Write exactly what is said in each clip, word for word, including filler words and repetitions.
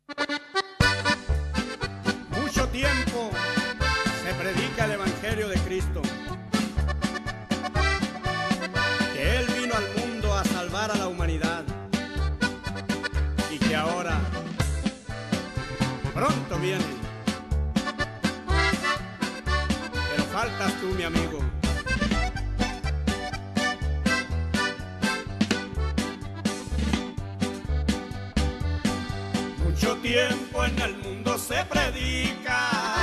Mucho tiempo se predica el Evangelio de Cristo, que Él vino al mundo a salvar a la humanidad y que ahora pronto viene. Pero faltas tú, mi amigo. Mucho tiempo en el mundo se predica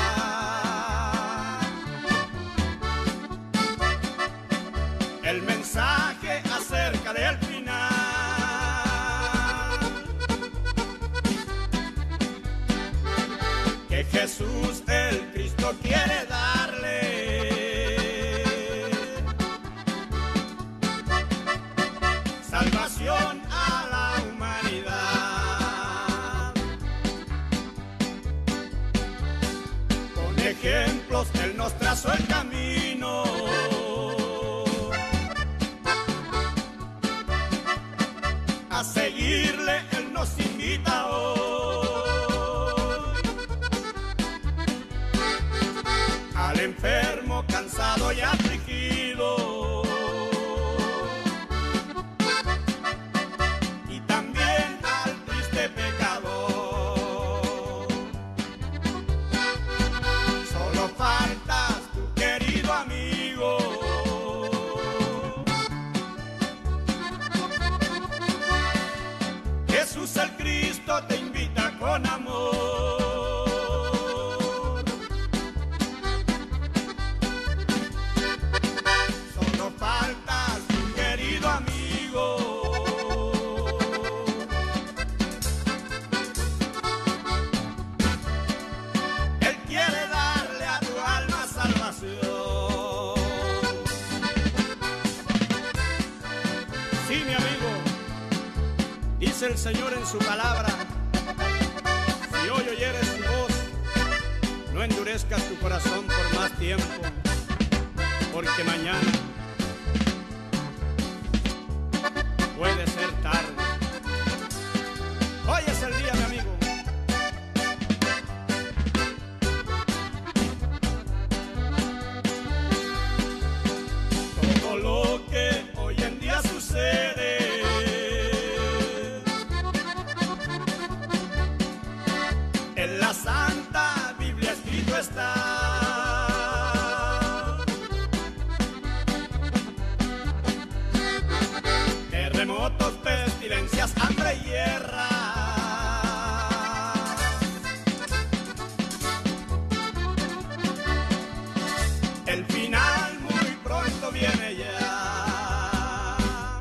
el mensaje acerca del final, que Jesús el Cristo quiere darle salvación a la humanidad. Con ejemplos Él nos trazó el camino, a seguirle Él nos invita hoy. Al enfermo, cansado y afligido, y también al triste pecador. Solo faltas tú, querido amigo. Jesús el Cristo te invita con amor. Solo faltas tu querido amigo. Él quiere darle a tu alma salvación. Sí, mi amigo. Dice el Señor en su palabra: si hoy oyeres su voz, no endurezcas tu corazón por más tiempo, porque mañana puede ser tarde. Hoy es el día, mi amigo. Todo lo que hoy en día sucede en la Santa Biblia escrito está. Terremotos, pestilencias, hambre y guerra. El final muy pronto viene ya.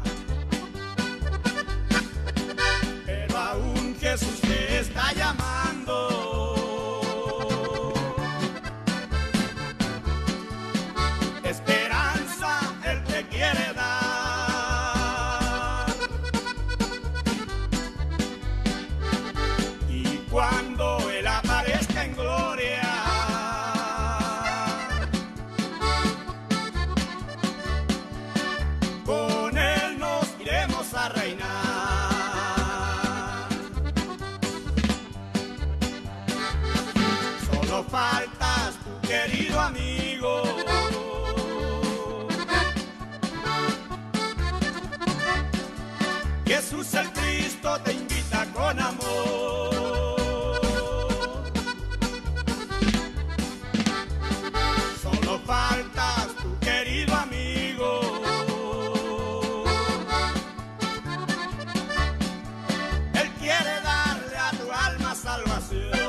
Pero aún Jesús te está llamando. Esperanza Él te quiere dar. Y cuando Él aparezca en gloria, con Él nos iremos a reinar. Solo faltas tú, querido amigo. Jesús el Cristo te invita con amor. Solo faltas tú, querido amigo. Él quiere darle a tu alma salvación.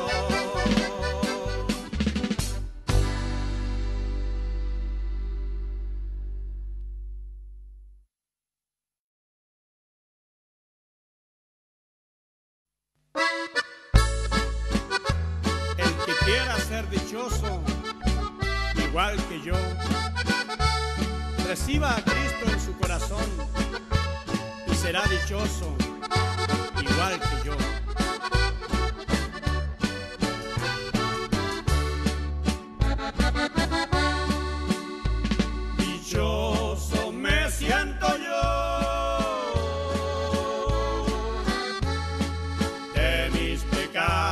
El que quiera ser dichoso, igual que yo, reciba a Cristo en su corazón y será dichoso, igual que yo. Dichoso me siento yo de mis pecados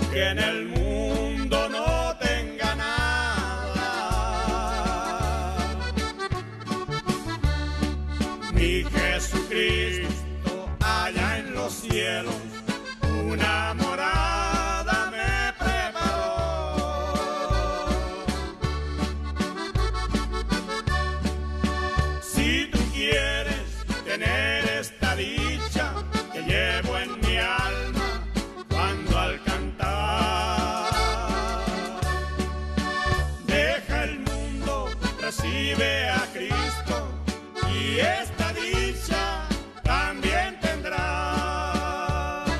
aunque en el mundo no tenga nada, mi Jesucristo allá en los cielos una morada me preparó. Si tú quieres tener esta dicha que llevo en mi alma cuando al cantar, deja el mundo, recibe a Cristo y esta dicha también tendrás.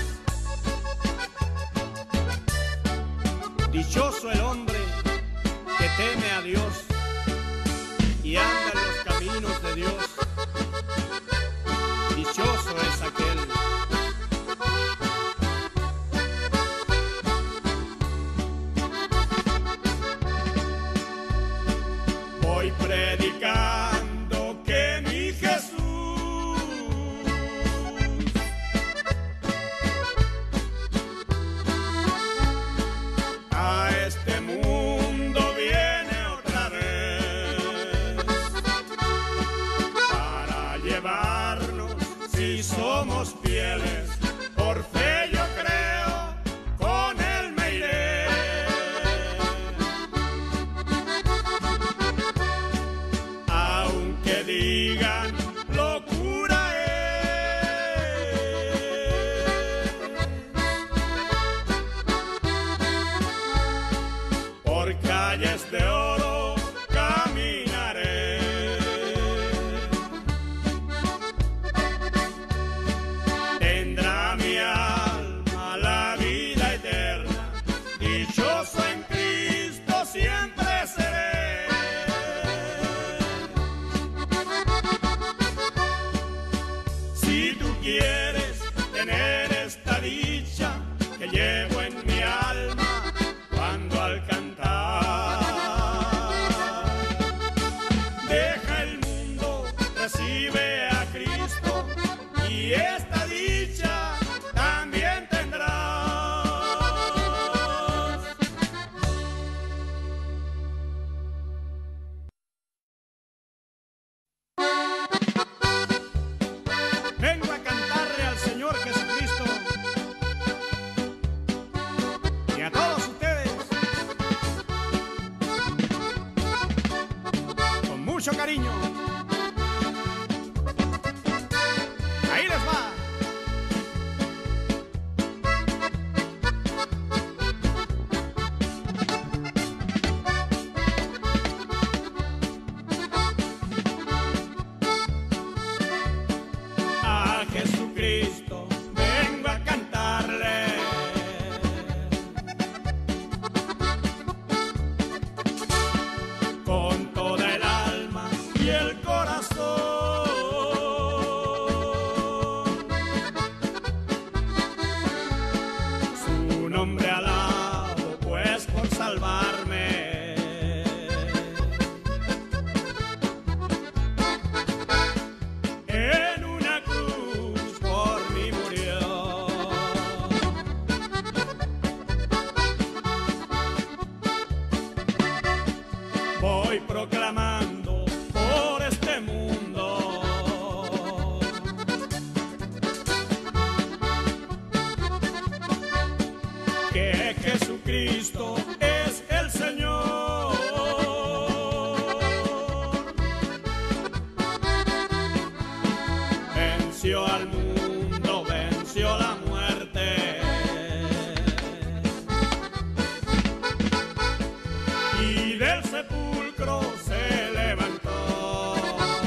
Dichoso el hombre que teme a Dios y anda en los caminos de Dios. Dichoso es aquel. Voy predicando que mi Jesús a este mundo viene otra vez para llevarnos, si somos fieles, por fe yo creo, con él me iré. Aunque digan locura es, por calles de oro caminaré. Tendrá mi alma la vida eterna, dichoso en Cristo siempre seré. Si tú quieres tener esta dicha que llevo en mi alma cuando al cantar, deja el mundo, recibe a Cristo y esta dicha también tendrás. Vengo a cantarle al Señor Jesucristo y a todos ustedes con mucho cariño. Ahí les va. A Jesucristo vengo a cantarle, con toda el alma y el corazón. Su nombre alabo, pues por salvarme en una cruz por mí murió. Voy proclamando por este mundo que Jesucristo es el Señor. Venció al mundo, venció la muerte y del sepulcro se levantó.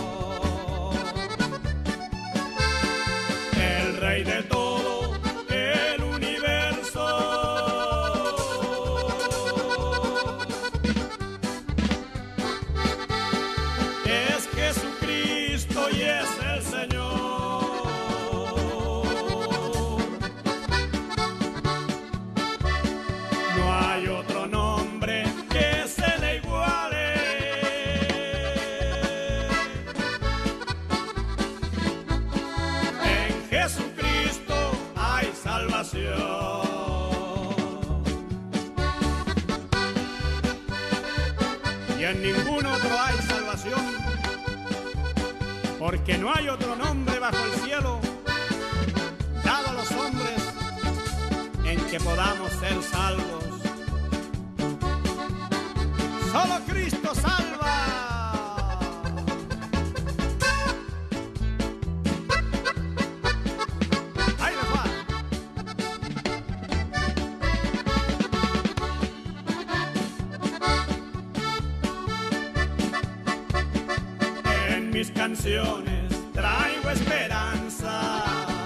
El Rey de todo el universo. Es Jesucristo y es el Señor. No hay otro nombre que se le iguale. En Jesucristo hay salvación. en ningún otro hay salvación, porque no hay otro nombre bajo el cielo dado a los hombres en que podamos ser salvos. Solo Cristo salva. Ahí les va. En mis canciones traigo esperanza.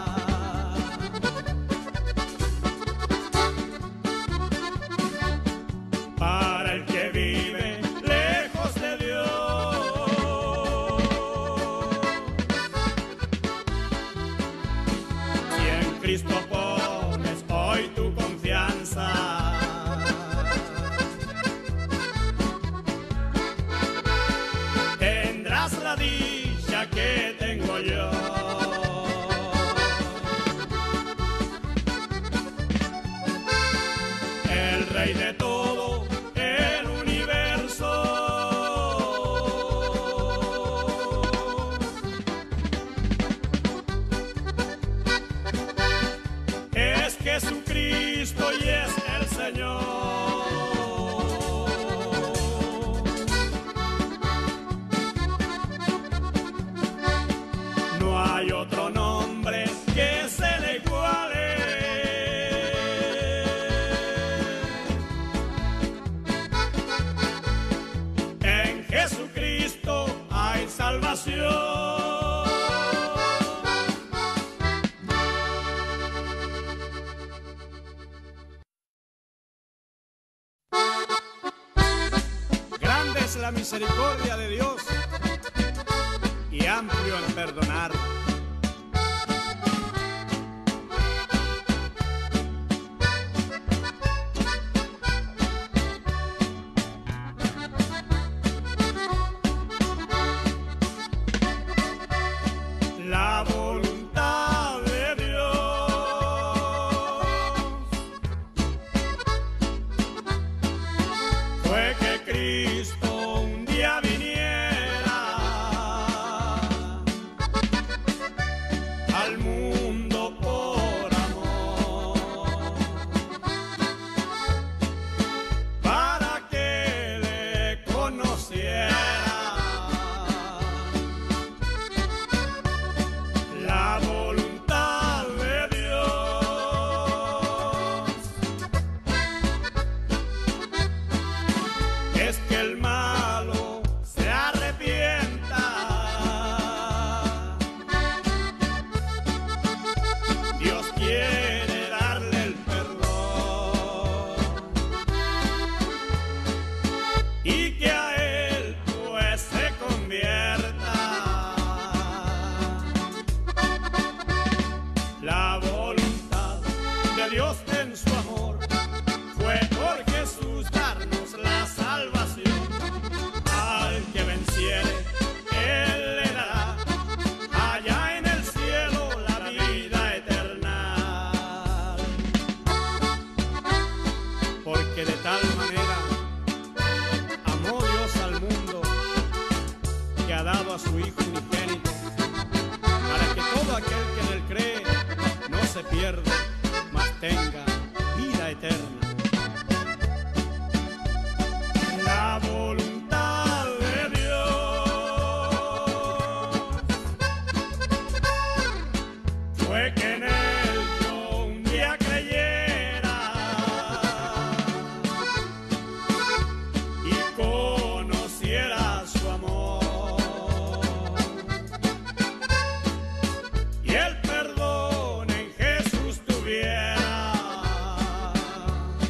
Para el que vive lejos de Dios. Si en Cristo pones hoy tu confianza, tendrás la dicha que tengo yo. El Rey de todo el universo es Jesucristo y es el Señor. No hay otro nombre que se le iguale. En Jesucristo hay salvación. Grande es la misericordia de Dios y amplio en perdonar. La voluntad de Dios fue que Cristo un día viniera al mundo por amor, para que le conociera. La voluntad de Dios es que el malo se arrepienta. Dios quiere darle el perdón y que a él pues se convierta. La voluntad de Dios en su amor fue por Jesús darnos la salvación. Al que venciere, Él le dará allá en el cielo la vida eterna. Porque de tal manera amó Dios al mundo que ha dado a su Hijo unigénito, para que todo aquel que en él cree no se pierda, mas tenga vida eterna. La voluntad de Dios fue que en él yo un día creyera y conociera su amor y el perdón en Jesús tuviera.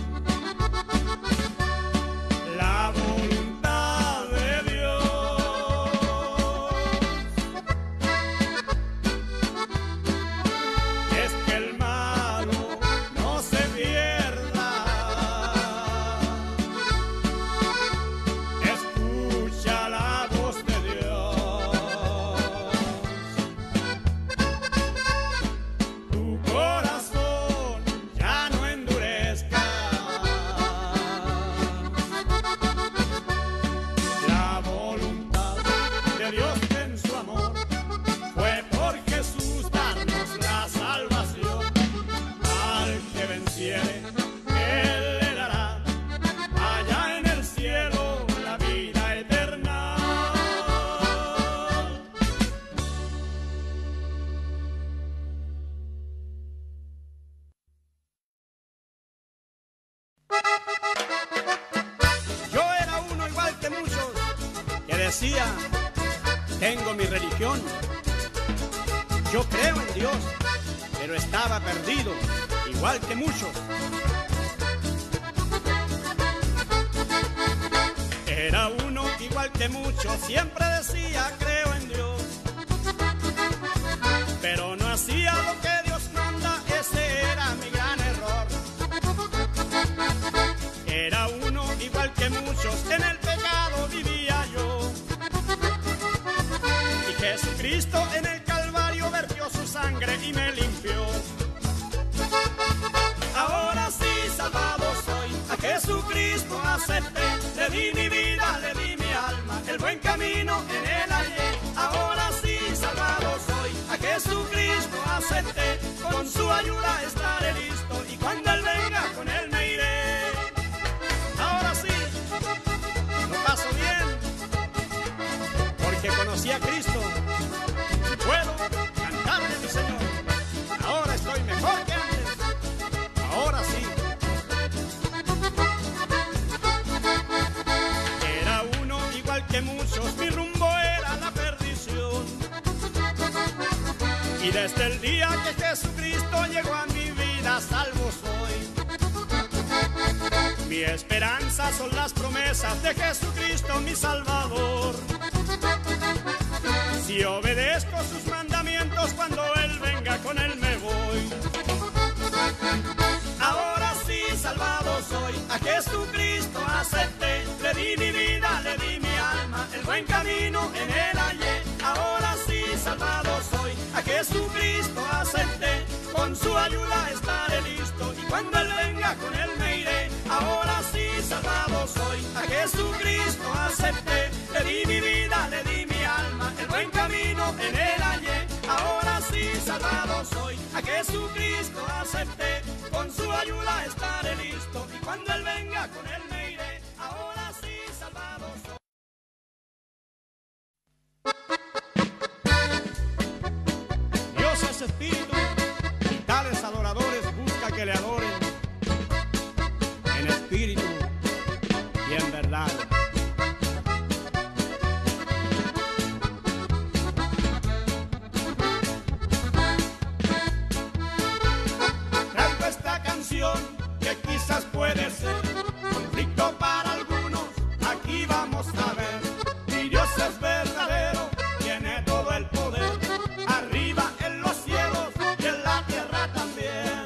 decía, tengo mi religión, yo creo en Dios, pero estaba perdido, igual que muchos. Era uno igual que muchos, siempre decía, creo en Dios, pero no hacía lo que Dios manda, ese era mi gran error. Era uno igual que muchos, en el pecado vivía yo, y Jesucristo en el Calvario vertió su sangre y me limpió. Ahora sí salvado soy, a Jesucristo acepté, le di mi vida, le di mi alma, el buen camino en él hallé. Ahora sí salvado soy, a Jesucristo acepté, con su ayuda estaré listo, y cuando él venga con él me iré. Ahora sí, lo paso bien, porque conocí a Cristo, y puedo cantarle a mi Señor. Ahora estoy mejor que antes, ahora sí. Era uno igual que muchos, mi rumbo era la perdición, y desde el día que Jesucristo llegó a mi vida, salvo soy. Mi esperanza son las promesas de Jesucristo, mi Salvador. Si obedezco sus mandamientos, cuando Él venga con Él me voy. Ahora sí salvado soy, a Jesucristo acepté, le di mi vida, le di mi alma, el buen camino en él hallé. Ahora sí salvado soy, a Jesucristo acepté, con su ayuda estaré listo, y cuando él venga con él me iré. Ahora sí salvado soy, a Jesucristo acepté, le di mi vida, le di mi alma, el buen camino en él hallé. Ahora sí salvado soy, a Jesucristo acepté, con su ayuda estaré listo, y cuando él venga con él me iré. Ahora sí salvado soy. Dios es espíritu, y tales adoradores busca que le adoren en espíritu y en verdad. Traigo esta canción que quizás puede ser conflicto para algunos, aquí vamos a ver. Mi Dios es verdadero, tiene todo el poder, arriba en los cielos y en la tierra también.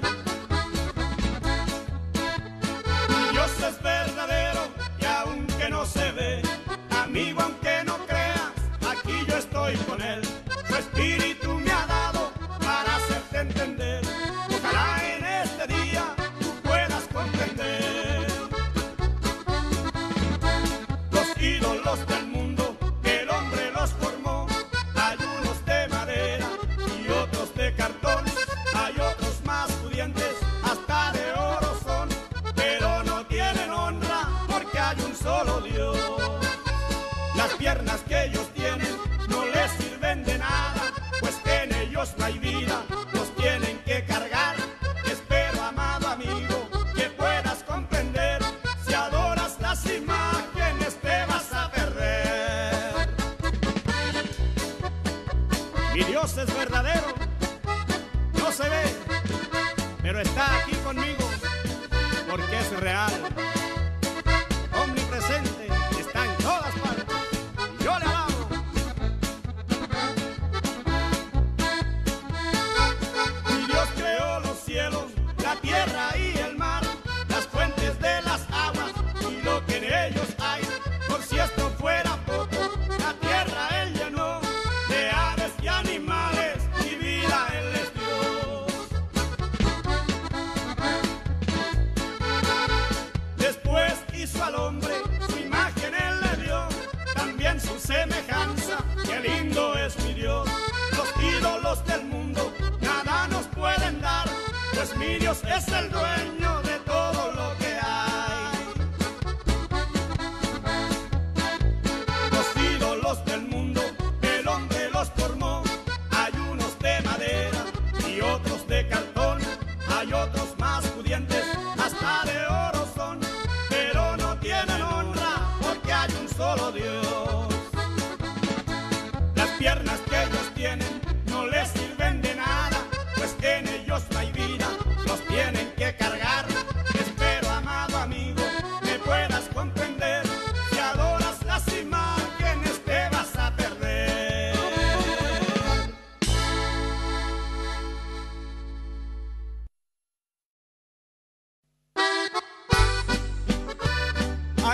Mi Dios es verdadero y aunque no se ve, amigo aunque no creas, aquí yo estoy con él. Su espíritu me ha dado para hacerte entender, ojalá en este día tú puedas comprender. Los ídolos del mundo, que el hombre los formó, hay unos de madera y otros de cartón, hay otros más pudientes, hasta de oro son, pero no tienen honra porque hay un solo Dios. Las piernas que ellos tienen no les sirven de nada, pues en ellos no hay vida, los tienen que cargar. Espero, amado amigo, que puedas comprender, si adoras las imágenes te vas a perder. Mi Dios es verdadero, no se ve, pero está aquí conmigo, porque es real, omnipresente, está en todas partes, y yo le alabo. Mi Dios creó los cielos, la tierra y el mar, las fuentes de las aguas y lo que en ellos hay. Por si esto fuera poco, la tierra Él llenó de aves y animales, y vida Él les dio. Después hizo al hombre, su imagen Él le dio, también su semejanza, qué lindo es mi Dios. Los ídolos del mundo nada nos pueden dar, pues mi Dios es el dueño de todo lo que hay. Los ídolos del mundo, el hombre los formó, hay unos de madera y otros de cartón, hay otros más pudientes, hasta de oro son, pero no tienen honra porque hay un solo Dios.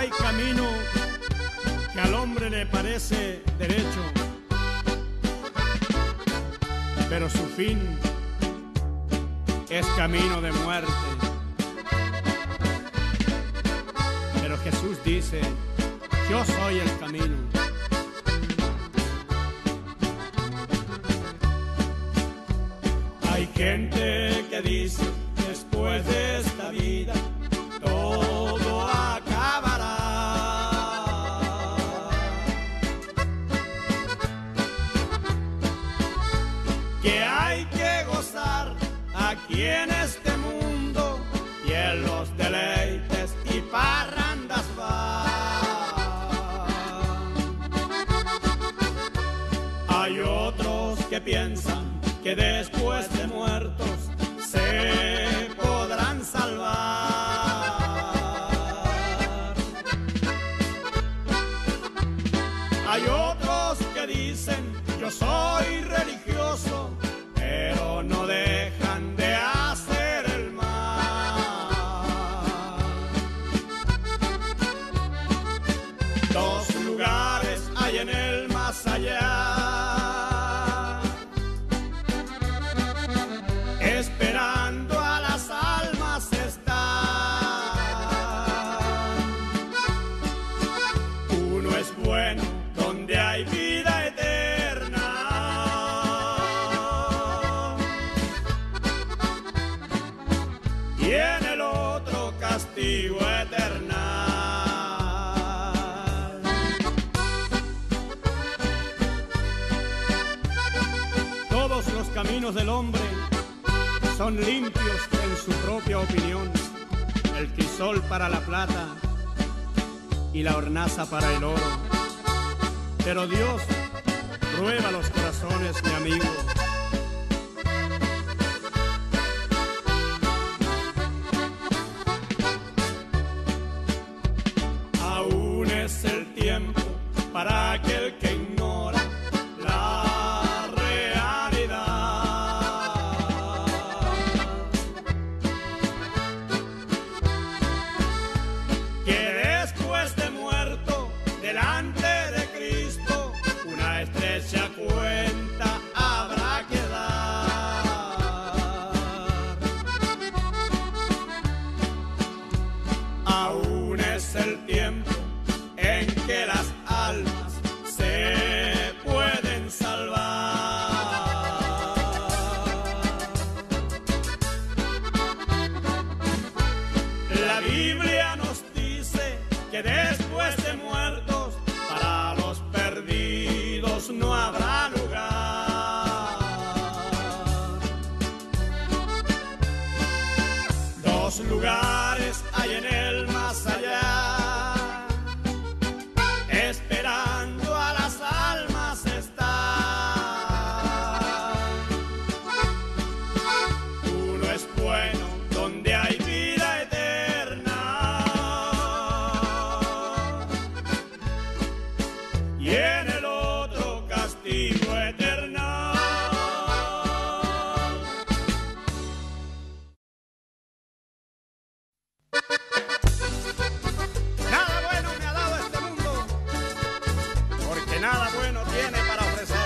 Hay camino que al hombre le parece derecho, pero su fin es camino de muerte. Pero Jesús dice, yo soy el camino. Hay gente que dice, después de esta vida, todo acabará. Que hay que gozar aquí en este mundo y en los deleites y parrandas va. Hay otros que piensan que después de muertos se podrán salvar. Hay otros que dicen, yo soy religioso, pero no dejan de hacer el mal. Dos lugares hay en el más allá, esperando a las almas están. Uno es bueno, donde hay vida eterna, y en el otro castigo eterno. Todos los caminos del hombre son limpios en su propia opinión. El crisol para la plata y la hornaza para el oro. Pero Dios prueba los corazones, mi amigo. Aún es el tiempo para aquel que ignora la realidad. Que después de muerto, delante de Cristo, una estrecha cuenta habrá que dar. Aún es el tiempo en que las almas se pueden salvar. La Biblia nos dice que después de muertos, para los perdidos no habrá lugar. Dos lugares hay en el más allá, esperando a las almas están. Uno es bueno, donde hay vida eterna, y en el otro castigo eterno. Nada bueno me ha dado este mundo, porque nada bueno tiene para ofrecer.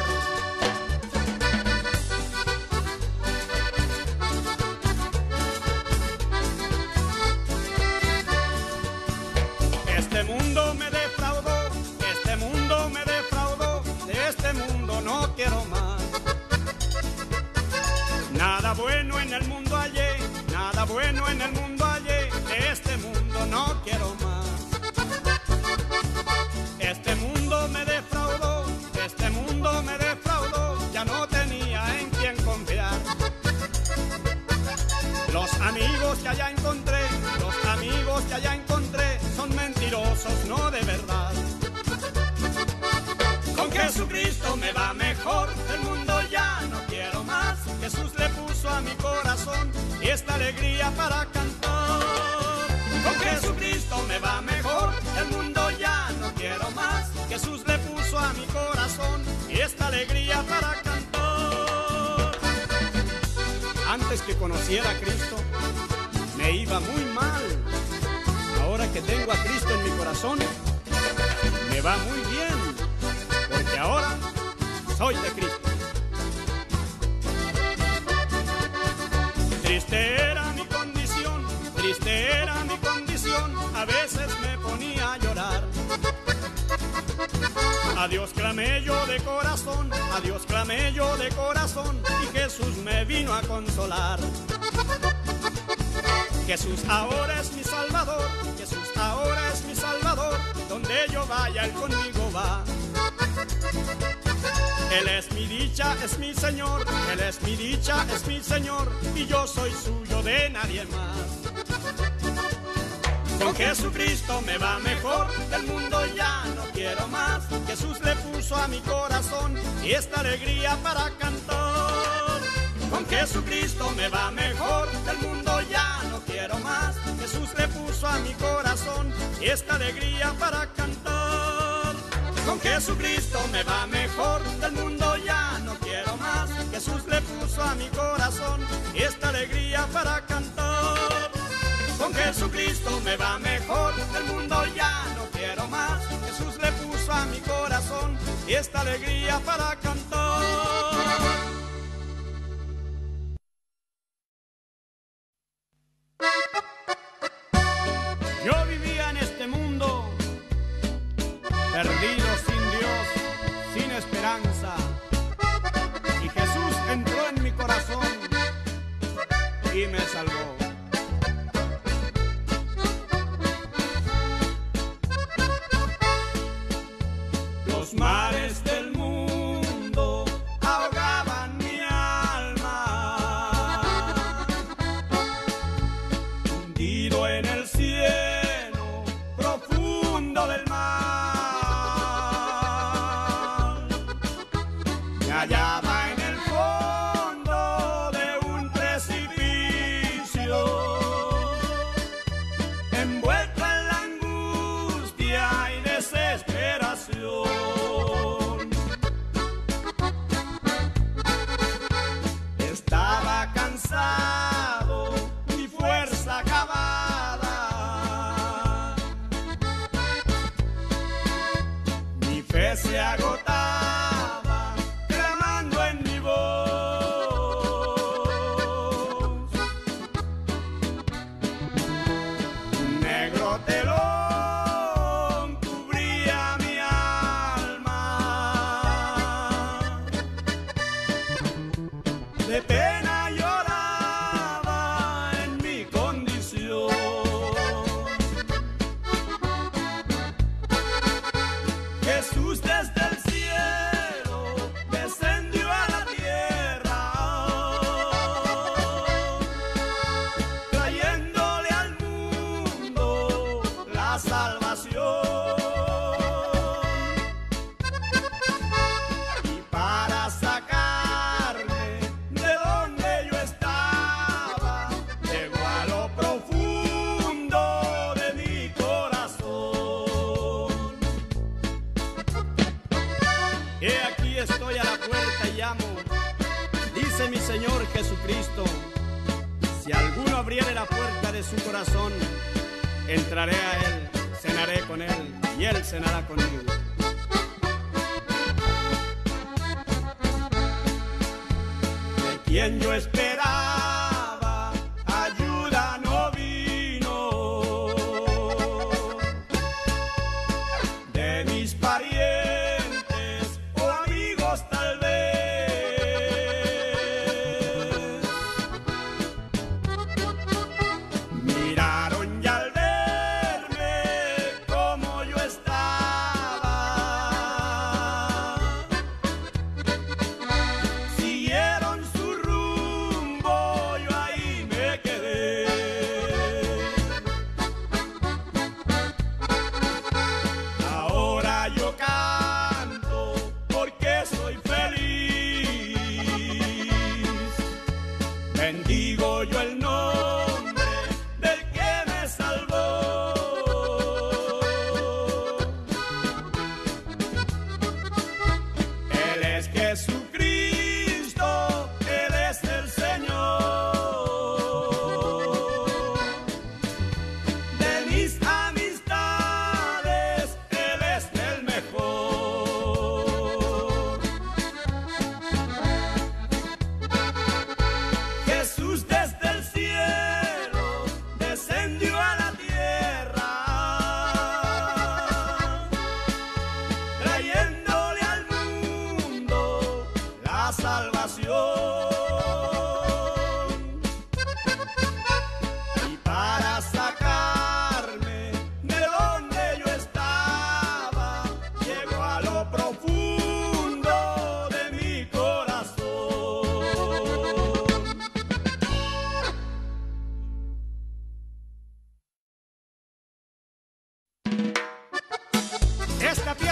Este mundo me defraudó, este mundo me defraudó, de este mundo no quiero más. Nada bueno en el mundo hallé, nada bueno en el mundo hallé, de este mundo no quiero más. Este mundo me defraudó, este mundo me defraudó, ya no tenía en quién confiar. Los amigos que allá encontré, los amigos que allá encontré, son mentirosos, no de verdad. Con Jesucristo me va mejor, el mundo ya no quiero más. Jesús le puso a mi corazón y esta alegría para cantar. Con Jesucristo me va mejor, el mundo ya no quiero más. Jesús le puso a mi corazón y esta alegría para cantar. Antes que conociera a Cristo, me iba muy mal. Ahora ahora que tengo a Cristo en mi corazón, me va muy bien, porque ahora soy de Cristo. Triste era mi condición, triste era mi condición, a veces me ponía a llorar. A Dios clamé yo de corazón, a Dios clamé yo de corazón, y Jesús me vino a consolar. Jesús ahora es mi Salvador, Jesús ahora es mi Salvador, donde yo vaya Él conmigo va. Él es mi dicha, es mi Señor, Él es mi dicha, es mi Señor, y yo soy suyo, de nadie más. Con Jesucristo me va mejor, del mundo ya no quiero más. Jesús le puso a mi corazón y esta alegría para cantar. Con Jesucristo me va mejor, del mundo ya no quiero más. Jesús le puso a mi corazón y esta alegría para cantar. Con Jesucristo me va mejor, del mundo ya no quiero más. Jesús le puso a mi corazón y esta alegría para cantar. Con Jesucristo me va mejor, del mundo ya no quiero más. Jesús le puso a mi corazón y esta alegría para cantar. Yo vivía en este mundo, perdido, sin Dios, sin esperanza, y Jesús entró en mi corazón y me salvó. Los mares del mundo ahogaban mi alma, hundido en el cielo profundo del mar. Me hallaba en el fondo de un precipicio, envuelto en la angustia y desesperación. Estaba cansado, mi fuerza acabada, mi fe se agotaba, clamando en mi voz. Un negro telón cubría mi alma, de pena lloraba en mi condición. Jesús desde el cielo descendió a la tierra, trayéndole al mundo la salvación. Y para sacarme de donde yo estaba, llegó a lo profundo de mi corazón. He aquí estoy a la puerta y llamo, dice mi Señor Jesucristo. Si alguno abriere la puerta de su corazón, entraré a Él, cenaré con Él y Él cenará conmigo. De quien yo esperaba ayuda no vino, de mis parientes o amigos tal vez. Miraron y al verme como yo estaba, siguieron su rumbo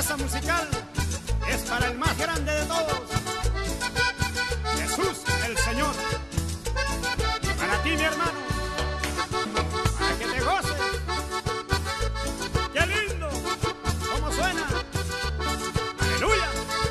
pieza musical es para el más grande de todos, Jesús el Señor. Para ti, mi hermano, para que te goces. ¡Qué lindo! ¿Cómo suena? ¡Aleluya!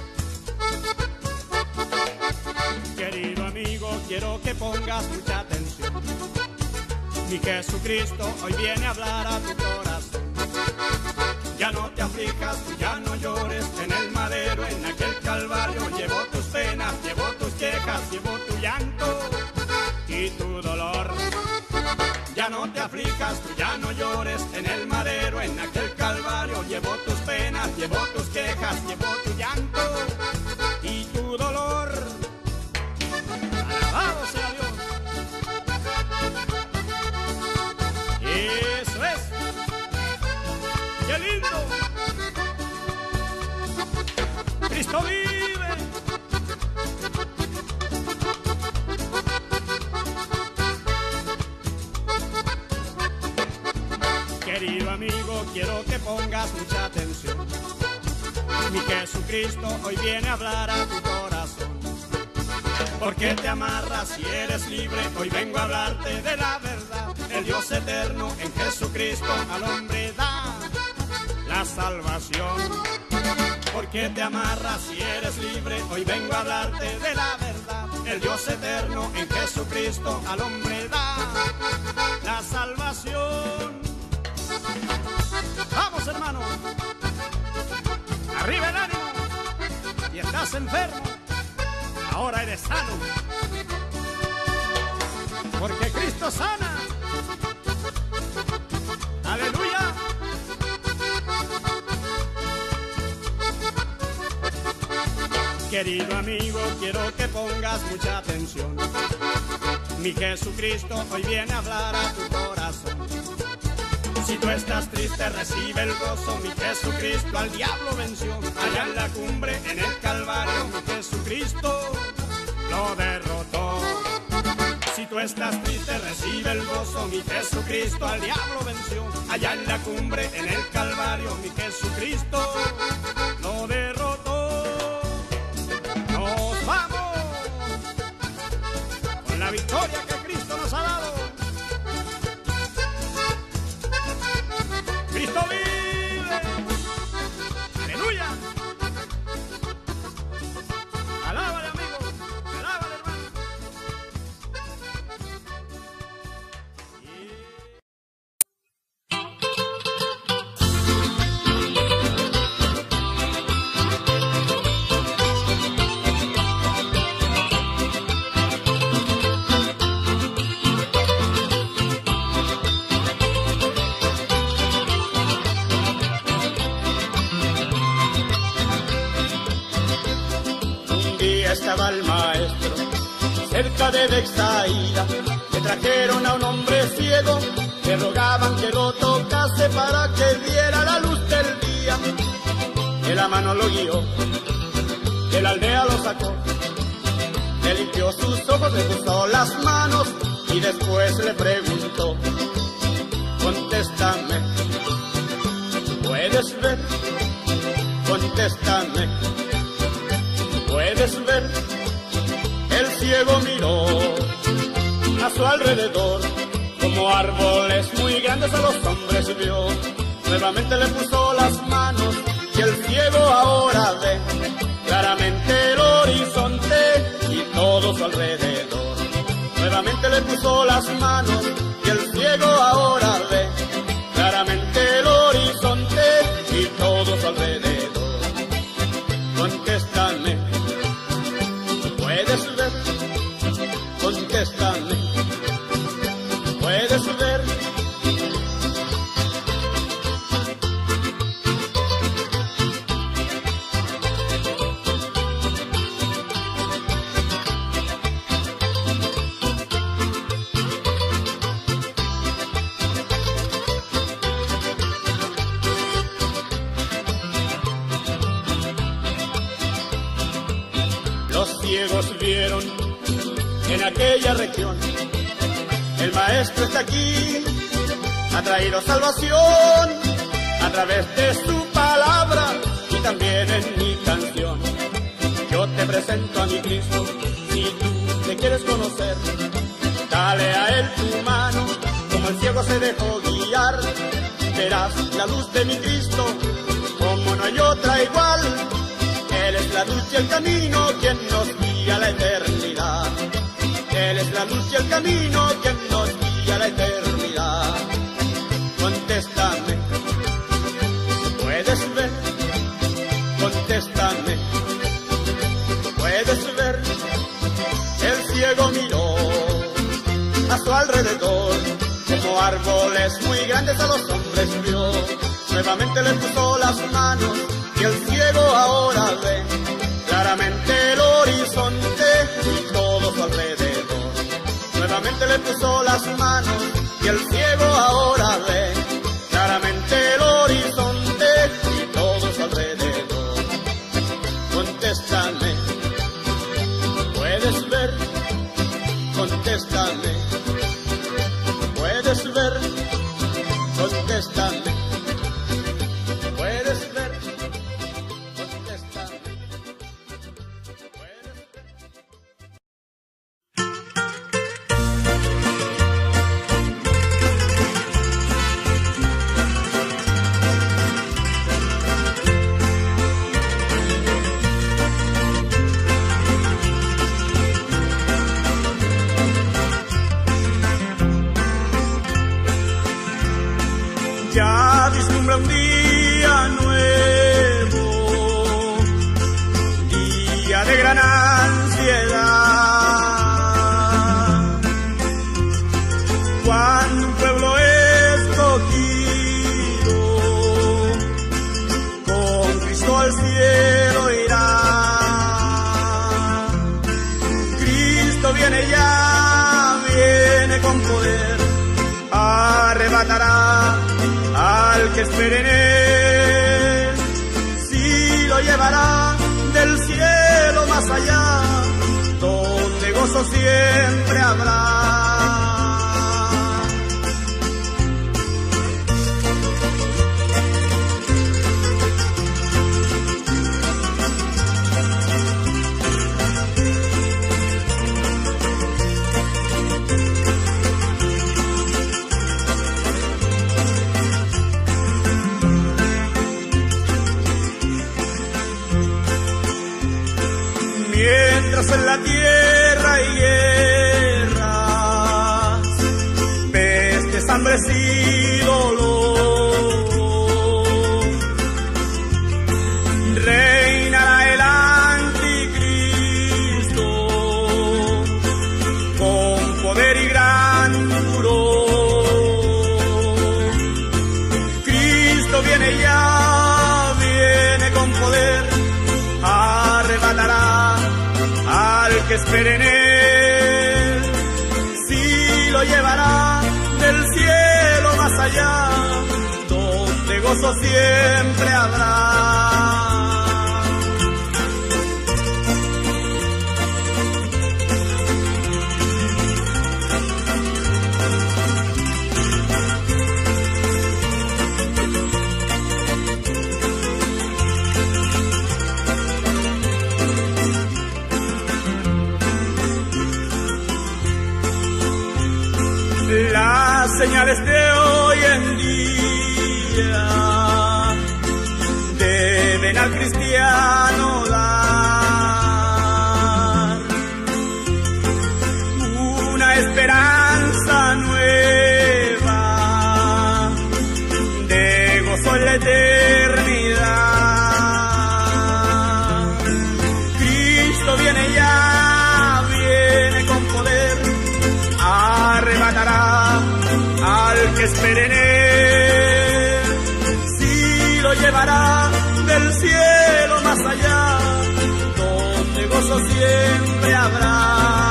Querido amigo, quiero que pongas mucha atención. Mi Jesucristo hoy viene a hablar a tu corazón. Ya no te aflijas, ya no llores, en el madero, en aquel calvario, llevó tus penas, llevó tus quejas, llevó tu llanto y tu dolor. Ya no te aflijas, ya no llores, en el madero, en aquel calvario, llevó tus penas, llevó tus quejas, llevó tu llanto y tu dolor. Alabado sea Dios. Eso es. ¡Qué lindo! ¡Cristo vive! Querido amigo, quiero que pongas mucha atención. Mi Jesucristo hoy viene a hablar a tu corazón. ¿Por qué te amarras si eres libre? Hoy vengo a hablarte de la verdad. El Dios eterno en Jesucristo al hombre da la salvación. ¿Por qué te amarras si eres libre? Hoy vengo a hablarte de la verdad. El Dios eterno en Jesucristo al hombre da la salvación. Vamos, hermano, arriba el ánimo. Y estás enfermo, ahora eres sano, porque Cristo sana. Aleluya. Querido amigo, quiero que pongas mucha atención. Mi Jesucristo hoy viene a hablar a tu corazón. Si tú estás triste, recibe el gozo. Mi Jesucristo al diablo venció. Allá en la cumbre, en el Calvario, mi Jesucristo lo derrotó. Si tú estás triste, recibe el gozo. Mi Jesucristo al diablo venció. Allá en la cumbre, en el Calvario, mi Jesucristo lo derrotó. Nos vamos con la victoria que Cristo nos ha dado. ¡Cristo vive! ¡Aleluya! ¡Alábale, amigo! ¡Alábale, hermano! Estaba el maestro cerca de Bethsaida, le trajeron a un hombre ciego, le rogaban que lo tocase para que viera la luz del día. De la mano lo guió, de la aldea lo sacó, le limpió sus ojos, le puso las manos y después le preguntó: contéstame, ¿puedes ver? Contéstame, ¿puedes ver? El ciego miró a su alrededor, como árboles muy grandes a los hombres vio. Nuevamente le puso las manos y el ciego ahora ve claramente el horizonte y todo su alrededor. Nuevamente le puso las manos y el ciego ahora ve claramente el horizonte y todo su alrededor. Contéstame, ¿puedes ver? Contéstame, ¿puedes ver? Los ciegos vieron en aquella región: el maestro está aquí, ha traído salvación a través de su palabra, y también en mi canción yo te presento a mi Cristo. Si tú te quieres conocer, dale a Él tu mano, como el ciego se dejó guiar, verás la luz de mi Cristo, como no hay otra igual. Él es la luz y el camino, quien nos guía a la eternidad. Él es la luz y el camino, quien nos guía a la eternidad. Contéstame, puedes ver, contéstame, puedes ver. El ciego miró a su alrededor, como árboles muy grandes a los hombres vio. Nuevamente le puso las manos y el ciego ahora ve claramente el horizonte y todo su alrededor. Nuevamente le puso las manos y el ciego ahora ve claramente el horizonte y todo su alrededor. Contéstame, puedes ver, contéstame, puedes ver, contéstame, puedes ver, contéstame, puedes ver. Ya vislumbra un día nuevo, día de gran ansiedad, cuando un pueblo escogido con Cristo al cielo irá. Cristo viene ya, viene con poder, arrebatará al que espere en Él, si lo llevará del cielo más allá, donde gozo siempre habrá. Mientras en la tierra hay guerras, pestes, hambres y dolor, reinará el anticristo con poder y gran furor. Cristo viene ya, viene con poder, arrebatará al que espere en Él, si lo llevará del cielo más allá, donde gozo siempre habrá. Las señales de hoy en día deben al cristiano dar una esperanza nueva de gozo en la eternidad. Cristo viene ya, viene con poder, arrebatará al que espere en Él, si lo llevará del cielo más allá, donde gozo siempre habrá.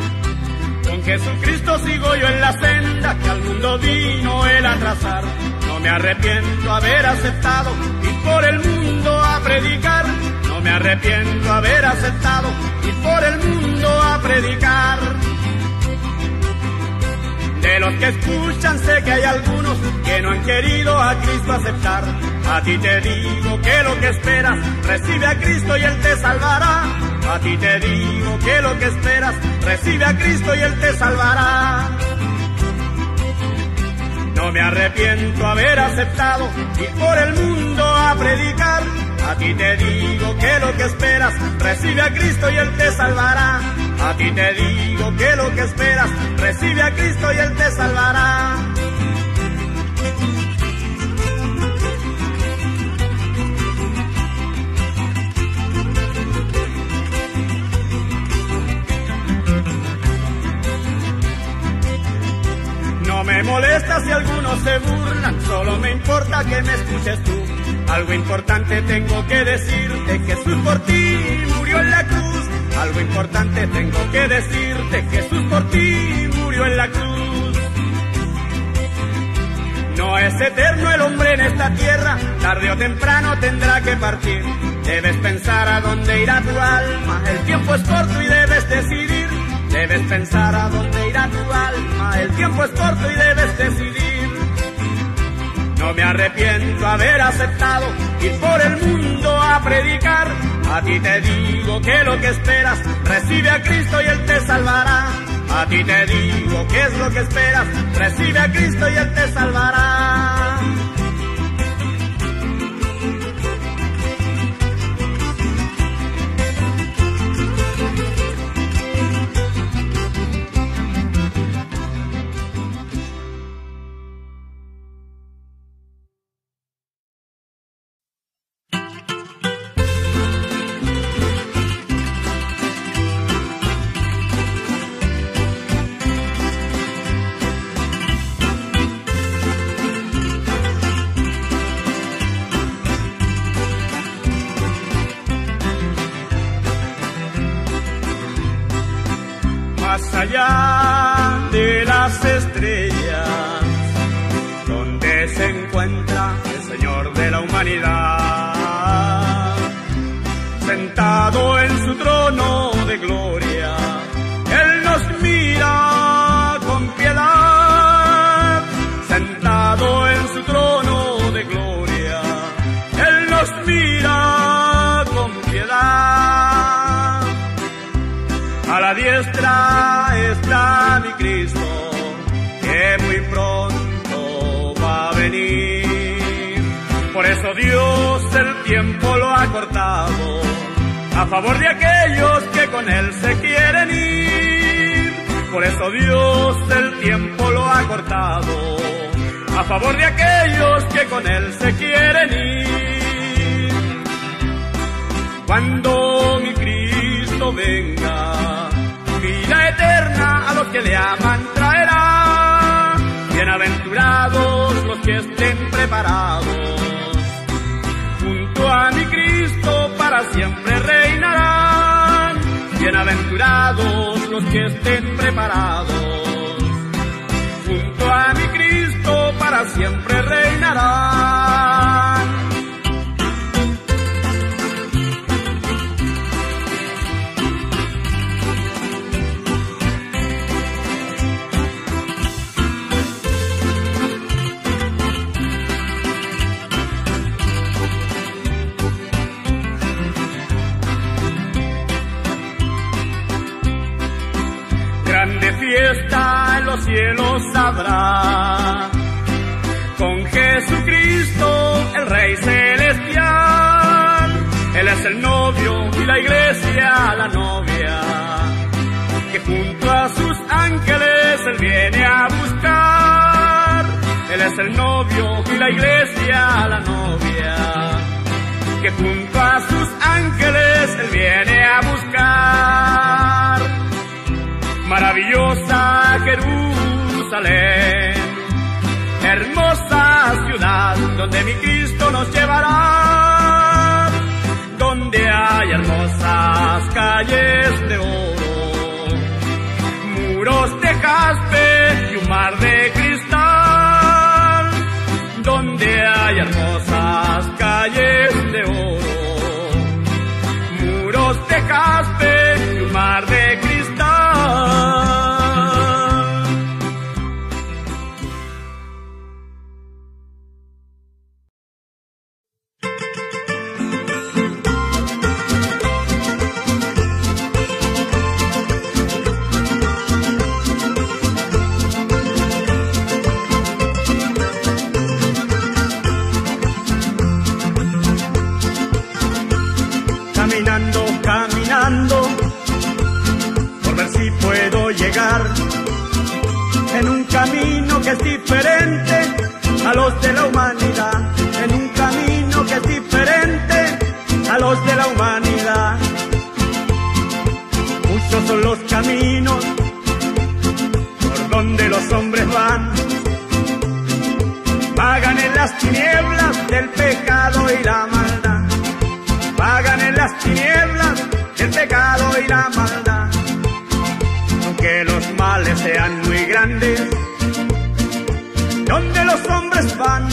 Jesucristo sigo yo en la senda que al mundo vino Él a trazar. No No me arrepiento haber aceptado ir por el mundo a predicar. No me arrepiento haber aceptado ir por el mundo a predicar. De los que escuchan sé que hay algunos que no han querido a Cristo aceptar. A ti te digo que lo que esperas, recibe a Cristo y Él te salvará. A ti te digo que lo que esperas, recibe a Cristo y Él te salvará. No me arrepiento haber aceptado ir por el mundo a predicar. A ti te digo que lo que esperas, recibe a Cristo y Él te salvará. A ti te digo que lo que esperas, recibe a Cristo y Él te salvará. No me molesta si algunos se burlan, solo me importa que me escuches tú. Algo importante tengo que decirte, Jesús por ti murió en la cruz. Algo importante tengo que decirte, Jesús por ti murió en la cruz. No es eterno el hombre en esta tierra, tarde o temprano tendrá que partir. Debes pensar a dónde irá tu alma, el tiempo es corto y debes decidir. Debes pensar a dónde irá tu alma, el tiempo es corto y debes decidir. No me arrepiento haber aceptado ir por el mundo a predicar. A ti te digo que lo que esperas, recibe a Cristo y Él te salvará. A ti te digo que es lo que esperas, recibe a Cristo y Él te salvará. Más allá de las estrellas, donde se encuentra el Señor de la humanidad, sentado en su trono de gloria, Él nos mira con piedad. Sentado en su trono de gloria, Él nos mira con piedad. A la diestra está mi Cristo, que muy pronto va a venir. Por eso Dios el tiempo lo ha cortado, a favor de aquellos que con Él se quieren ir. Por eso Dios el tiempo lo ha cortado, a favor de aquellos que con Él se quieren ir. Cuando mi Cristo venga, vida eterna a los que le aman traerá. Bienaventurados los que estén preparados, junto a mi Cristo para siempre reinarán. Bienaventurados los que estén preparados, junto a mi Cristo para siempre reinarán. Grande fiesta en los cielos habrá, con Jesucristo el Rey celestial. Él es el novio y la iglesia la novia, que junto a sus ángeles Él viene a buscar. Él es el novio y la iglesia la novia, que junto a sus ángeles Él viene a buscar. Maravillosa Jerusalén, hermosa ciudad, donde mi Cristo nos llevará, donde hay hermosas calles de oro, muros de jaspe y un mar de cristal, donde llegar en un camino que es diferente a los de la humanidad, en un camino que es diferente a los de la humanidad. Muchos son los caminos por donde los hombres van, vagan en las tinieblas del pecado y la maldad, vagan en las tinieblas del pecado y la maldad. Aunque los males sean muy grandes, donde los hombres van,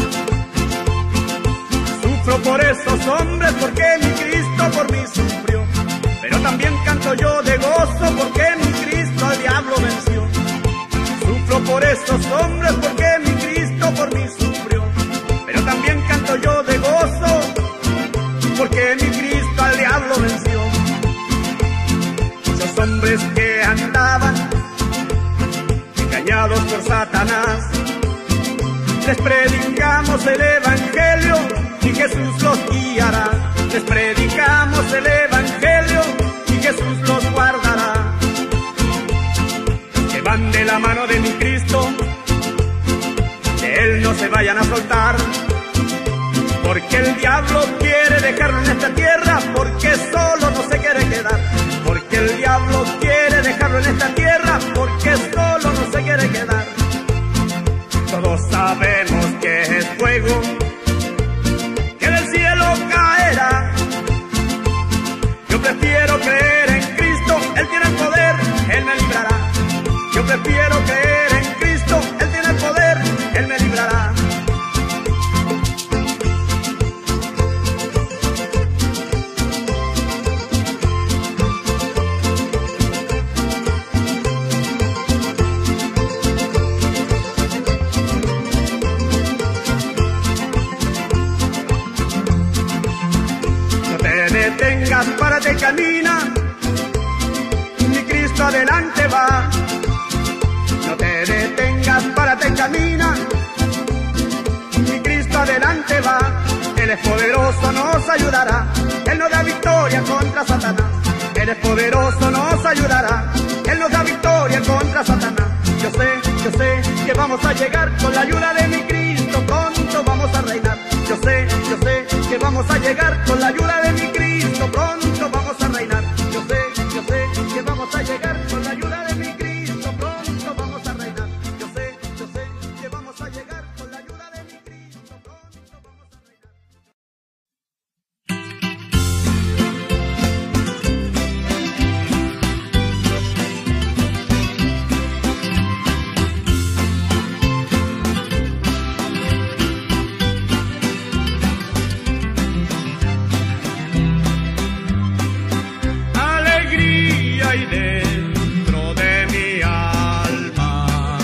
sufro por esos hombres porque mi Cristo por mí sufrió. Pero también canto yo de gozo porque mi Cristo al diablo venció. Sufro por esos hombres porque mi Cristo por mí sufrió. Pero también canto yo de gozo porque mi Cristo al diablo venció. Muchos hombres que andaban engañados por Satanás, les predicamos el evangelio y Jesús los guiará. Les predicamos el evangelio y Jesús los guardará. Los que van de la mano de mi Cristo, de Él no se vayan a soltar, porque el diablo quiere dejarlo en esta tierra, porque solo no se quiere quedar. Porque el diablo quiere dejarlo en esta tierra, porque solo no se quiere quedar. Todos sabemos que es fuego, que del cielo caerá. Yo prefiero creer en Cristo, Él tiene el poder, Él me librará. Yo prefiero creer en Cristo, Él tiene el poder, Él me librará. Detengas, párate, camina, mi Cristo adelante va. No te detengas, párate, camina, mi Cristo adelante va. Él es poderoso, nos ayudará, Él nos da victoria contra Satanás. Él es poderoso, nos ayudará, Él nos da victoria contra Satanás. Yo sé, yo sé que vamos a llegar con la ayuda de mi Cristo, pronto vamos a reinar. Yo sé, yo sé que vamos a llegar con la ayuda de mi Cristo, pronto vamos a reinar. Yo sé, yo sé que vamos a llegar con la ayuda de mi Cristo, pronto vamos a reinar. Yo sé, yo sé que vamos a llegar con la ayuda de mi Cristo, pronto vamos a reinar. Dentro de mi alma,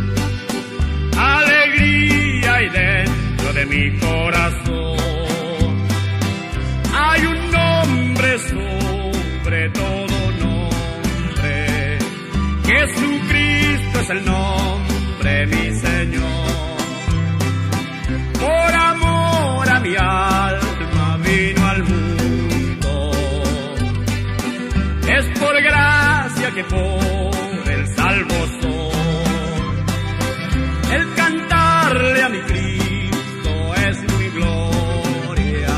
alegría hay dentro de mi corazón. Hay un nombre sobre todo nombre, Jesucristo es el nombre, mi Señor. Por amor a mi alma vino al mundo, es por gracia que por el salvo soy. El cantarle a mi Cristo es mi gloria,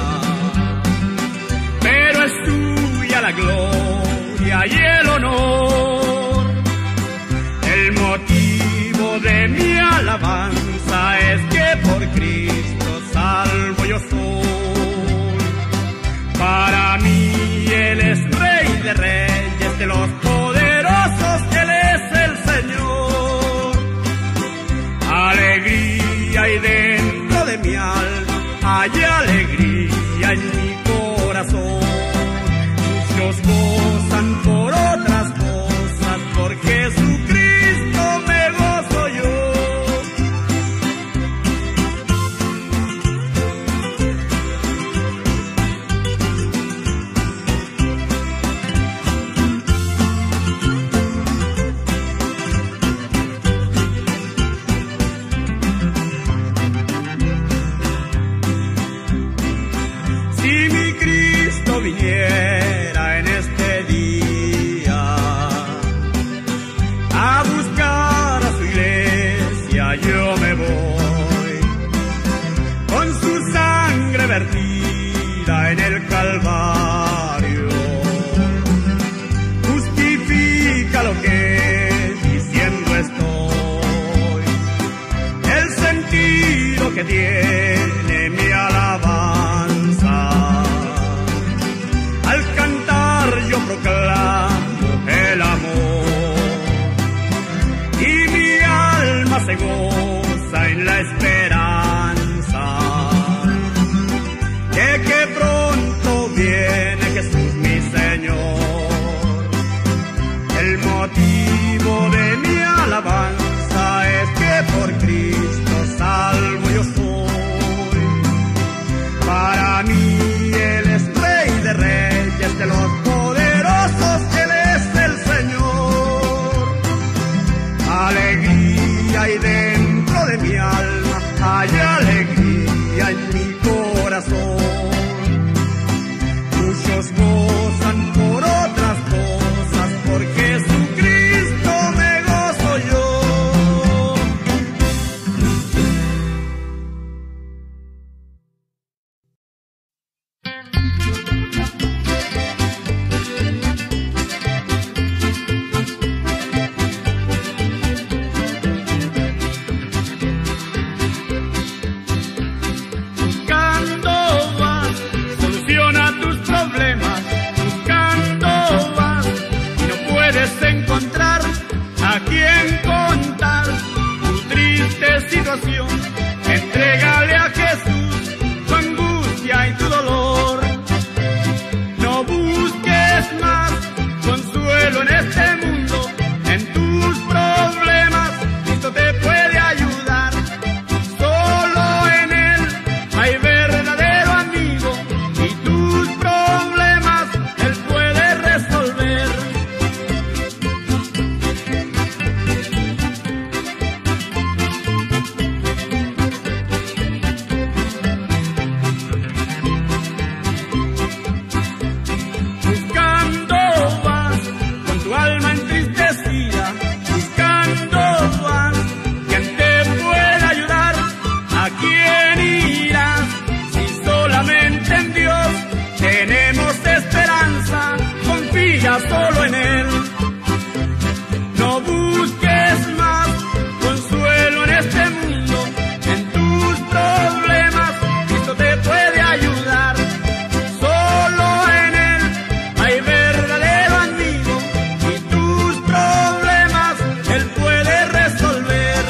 pero es tuya la gloria y el honor. El motivo de mi alabanza es que por Cristo salvo yo soy. Para mí Él es Rey de reyes, de los poderosos, Él es el Señor. Alegría hay dentro de mi alma, hay alegría en mi corazón. Muchos gozan por otras cosas, por Jesucristo me gozo yo. y dentro de mi alma hay alegría en mi corazón. Muchos gozan por otras cosas, por Jesucristo me gozo yo. Entrégale a Jesús tu angustia y tu dolor. No busques más consuelo en este mundo, en tus problemas Cristo te puede ayudar. Solo en Él hay verdadero amigo y tus problemas Él puede resolver. Solo en Él. No busques más consuelo en este mundo, en tus problemas Cristo te puede ayudar. Solo en Él hay verdadero amigo y tus problemas Él puede resolver.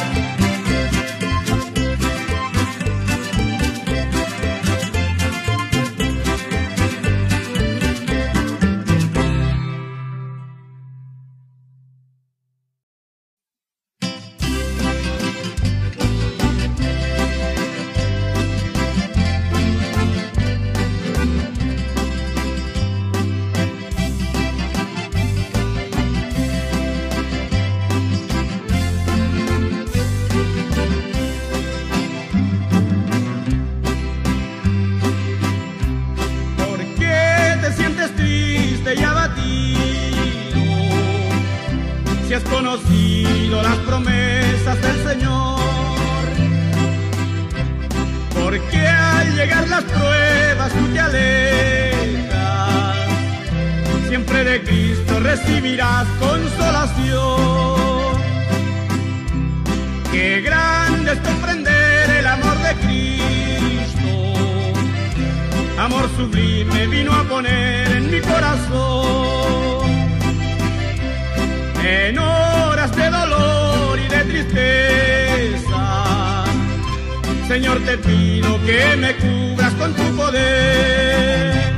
Si has conocido las promesas del Señor, porque al llegar las pruebas tú te alejas, siempre de Cristo recibirás consolación. Qué grande es comprender el amor de Cristo, amor sublime vino a poner en mi corazón. En horas de dolor y de tristeza, Señor, te pido que me cubras con tu poder.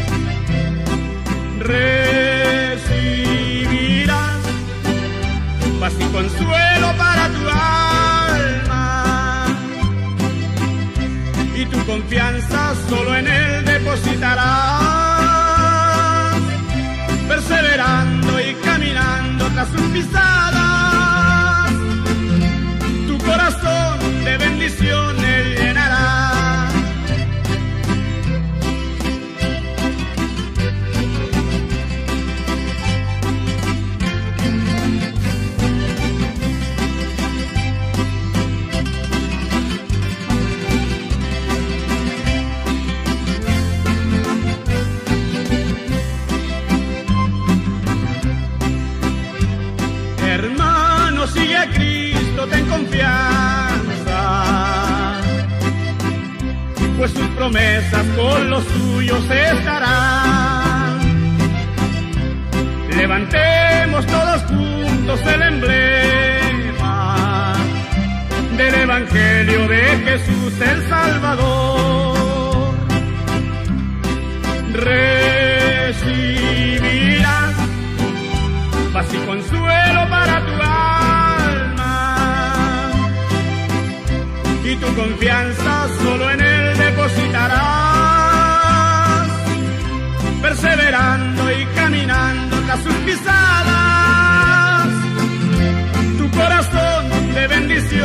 Recibirás paz y consuelo para tu alma, y tu confianza solo en Él depositarás, perseverando y caminando tras sus pisadas. Tu corazón de bendición Él llenará. Hermano, sigue a Cristo, ten confianza, pues sus promesas con los suyos estarán. Levantemos todos juntos el emblema del Evangelio de Jesús el Salvador. Recibirás paz y consuelo para tu alma, y tu confianza solo en Él depositarás, perseverando y caminando tras sus pisadas. Tu corazón de bendición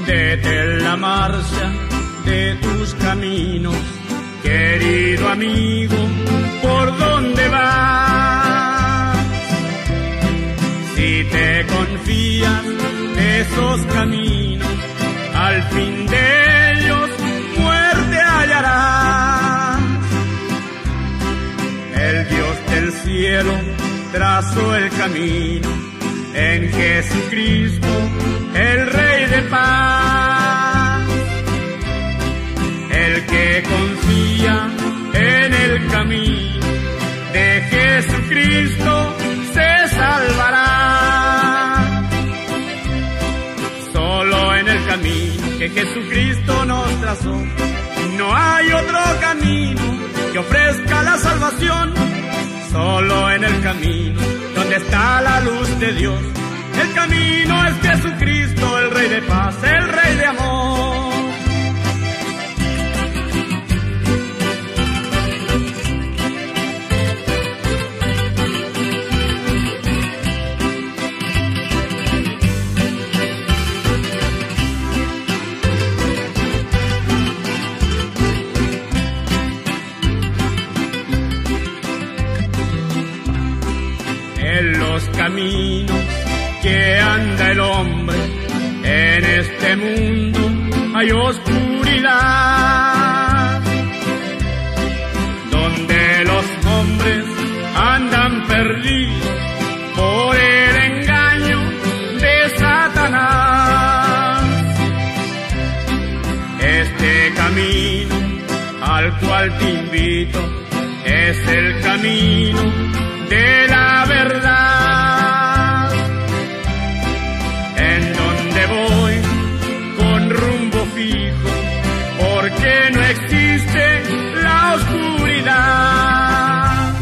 Detén la marcha de tus caminos, querido amigo, ¿por dónde vas? Si te confías de esos caminos, al fin de ellos muerte hallarás. El Dios del cielo trazó el camino en Jesucristo, el Rey de paz. El que confía en el camino de Jesucristo se salvará. Solo en el camino que Jesucristo nos trazó, no hay otro camino que ofrezca la salvación. Solo en el camino donde está la luz de Dios. El camino es Jesucristo, el Rey de paz, el Rey de amor. En los caminos que anda el hombre, en este mundo hay oscuridad, donde los hombres andan perdidos por el engaño de Satanás. Este camino al cual te invito es el camino de la verdad, en donde voy con rumbo fijo, porque no existe la oscuridad.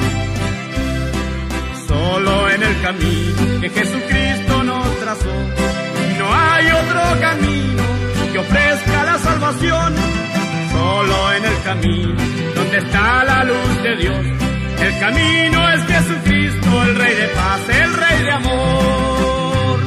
Solo en el camino que Jesucristo nos trazó, no hay otro camino que ofrezca la salvación. Solo en el camino donde está la luz de Dios. El camino es Jesucristo, el Rey de paz, el Rey de amor.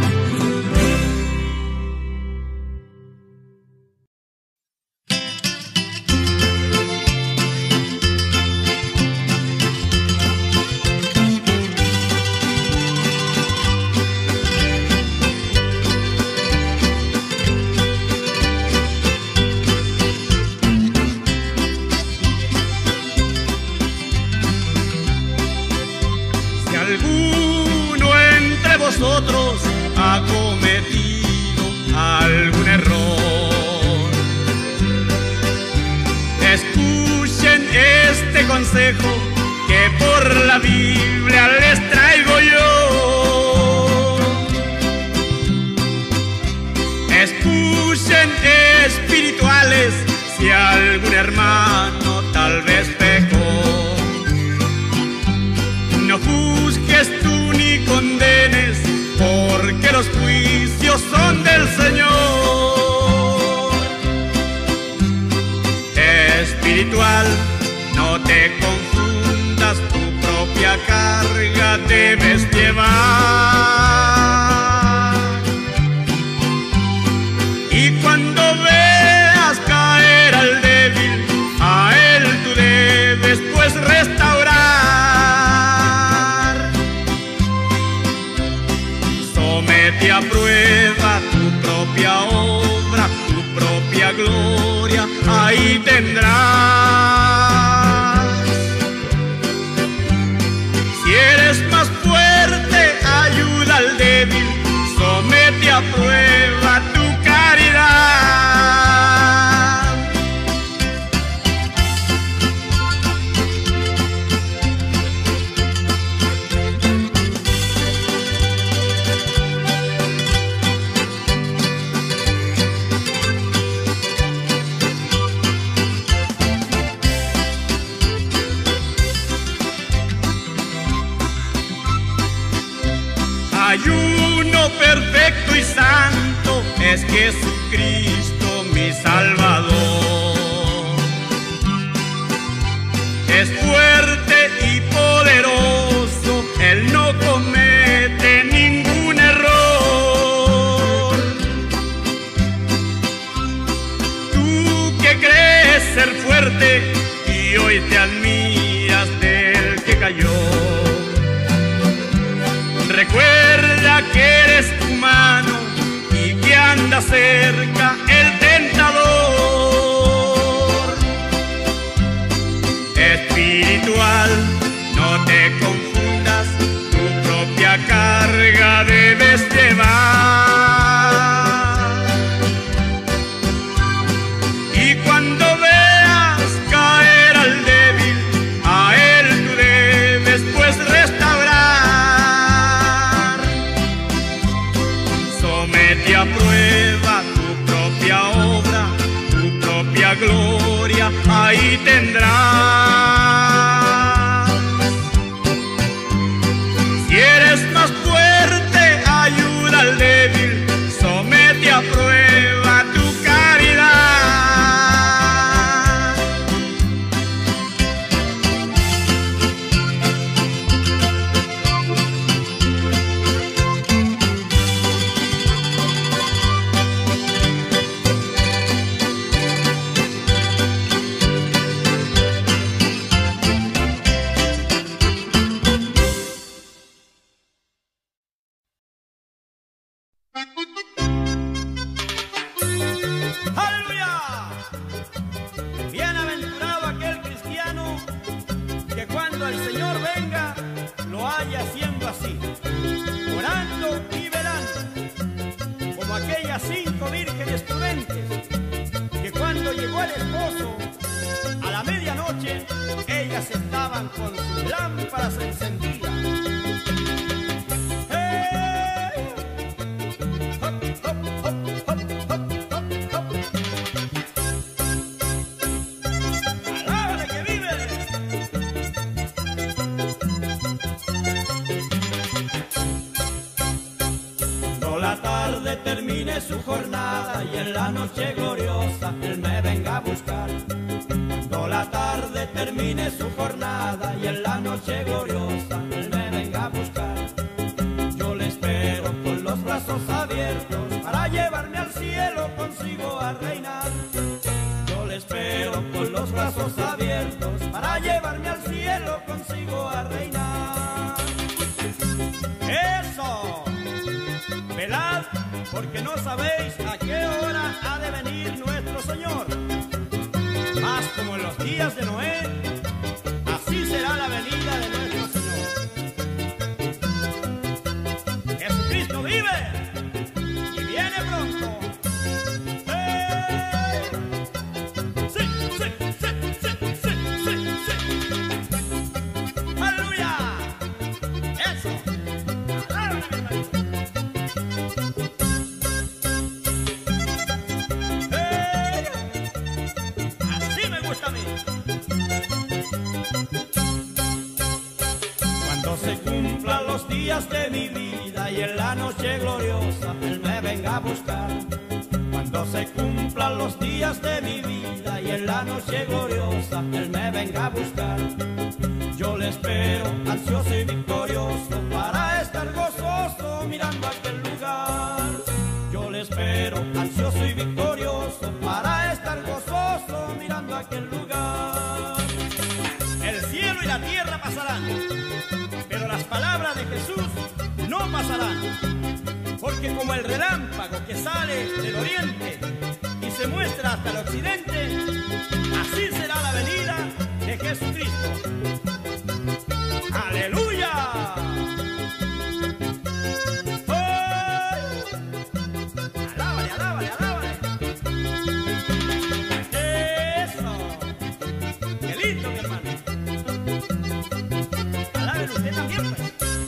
Vosotros ha cometido algún error, escuchen este consejo que por la Biblia les traigo yo. Escuchen, espirituales, si algún hermano tal vez pecó. No juzgues tú ni condenes, porque los juicios son del Señor. Espiritual, no te confundas, tu propia carga debes llevar. Y cuando veas caer al débil, a él tú debes pues restaurar. Somete a prueba tu propia obra, tu propia gloria, ahí tendrás. Si eres más fuerte, ayuda al débil, somete a prueba tu caridad. Ayuno perfecto y santo es Jesucristo mi Salvador. Es fuerte y poderoso, Él no comete ningún error. ser fuerte y hoy te admiras del que cayó. Recuerda que eres humano y que anda cerca el tentador. Espiritual, no te confundas, tu propia carga debes llevar. Y cuando veas caer al débil, a él tú debes pues restaurar. Somete a prueba tu propia obra, tu propia gloria, ahí tendrás. Si eres más fuerte, ayuda al débil, somete a prueba tu caridad. ¡Aleluya! Bienaventurado aquel cristiano que cuando el Señor venga lo haya haciendo así, orando y velando, como aquellas cinco vírgenes prudentes que cuando llegó el esposo a la medianoche, ellas estaban con sus lámparas encendidas. Termine su jornada y en la noche gloriosa Él me venga a buscar. Cuando la tarde termine su jornada y en la noche gloriosa Él me venga a buscar, yo le espero con los brazos abiertos para llevarme al cielo consigo a reinar. Yo le espero con los brazos abiertos para llevarme al cielo consigo a reinar. ¡Eso! Velad, porque no sabéis a qué hora ha de venir nuestro Señor. Mas como en los días de Noé, así será la venida de nuestro Señor. Jesucristo vive y viene pronto. ¡Eh! Sí, sí, sí, sí, sí, sí, sí. ¡Aleluya! ¡Eso! Cuando se cumplan los días de mi vida y en la noche gloriosa Él me venga a buscar. Cuando se cumplan los días de mi vida y en la noche gloriosa Él me venga a buscar, yo le espero ansioso y victorioso para estar gozoso mirando aquel lugar. Yo le espero ansioso y victorioso para estar gozoso mirando aquel lugar. El cielo y la tierra pasarán, pero las palabras de Jesús no pasarán. Porque como el relámpago que sale del oriente y se muestra hasta el occidente, así será la venida de Jesucristo. ¡Aleluya! ¡Oh! ¡Alábale, alábale, alábale! ¡Eso! ¡Qué lindo, mi hermano! ¡Alábale usted también, pues!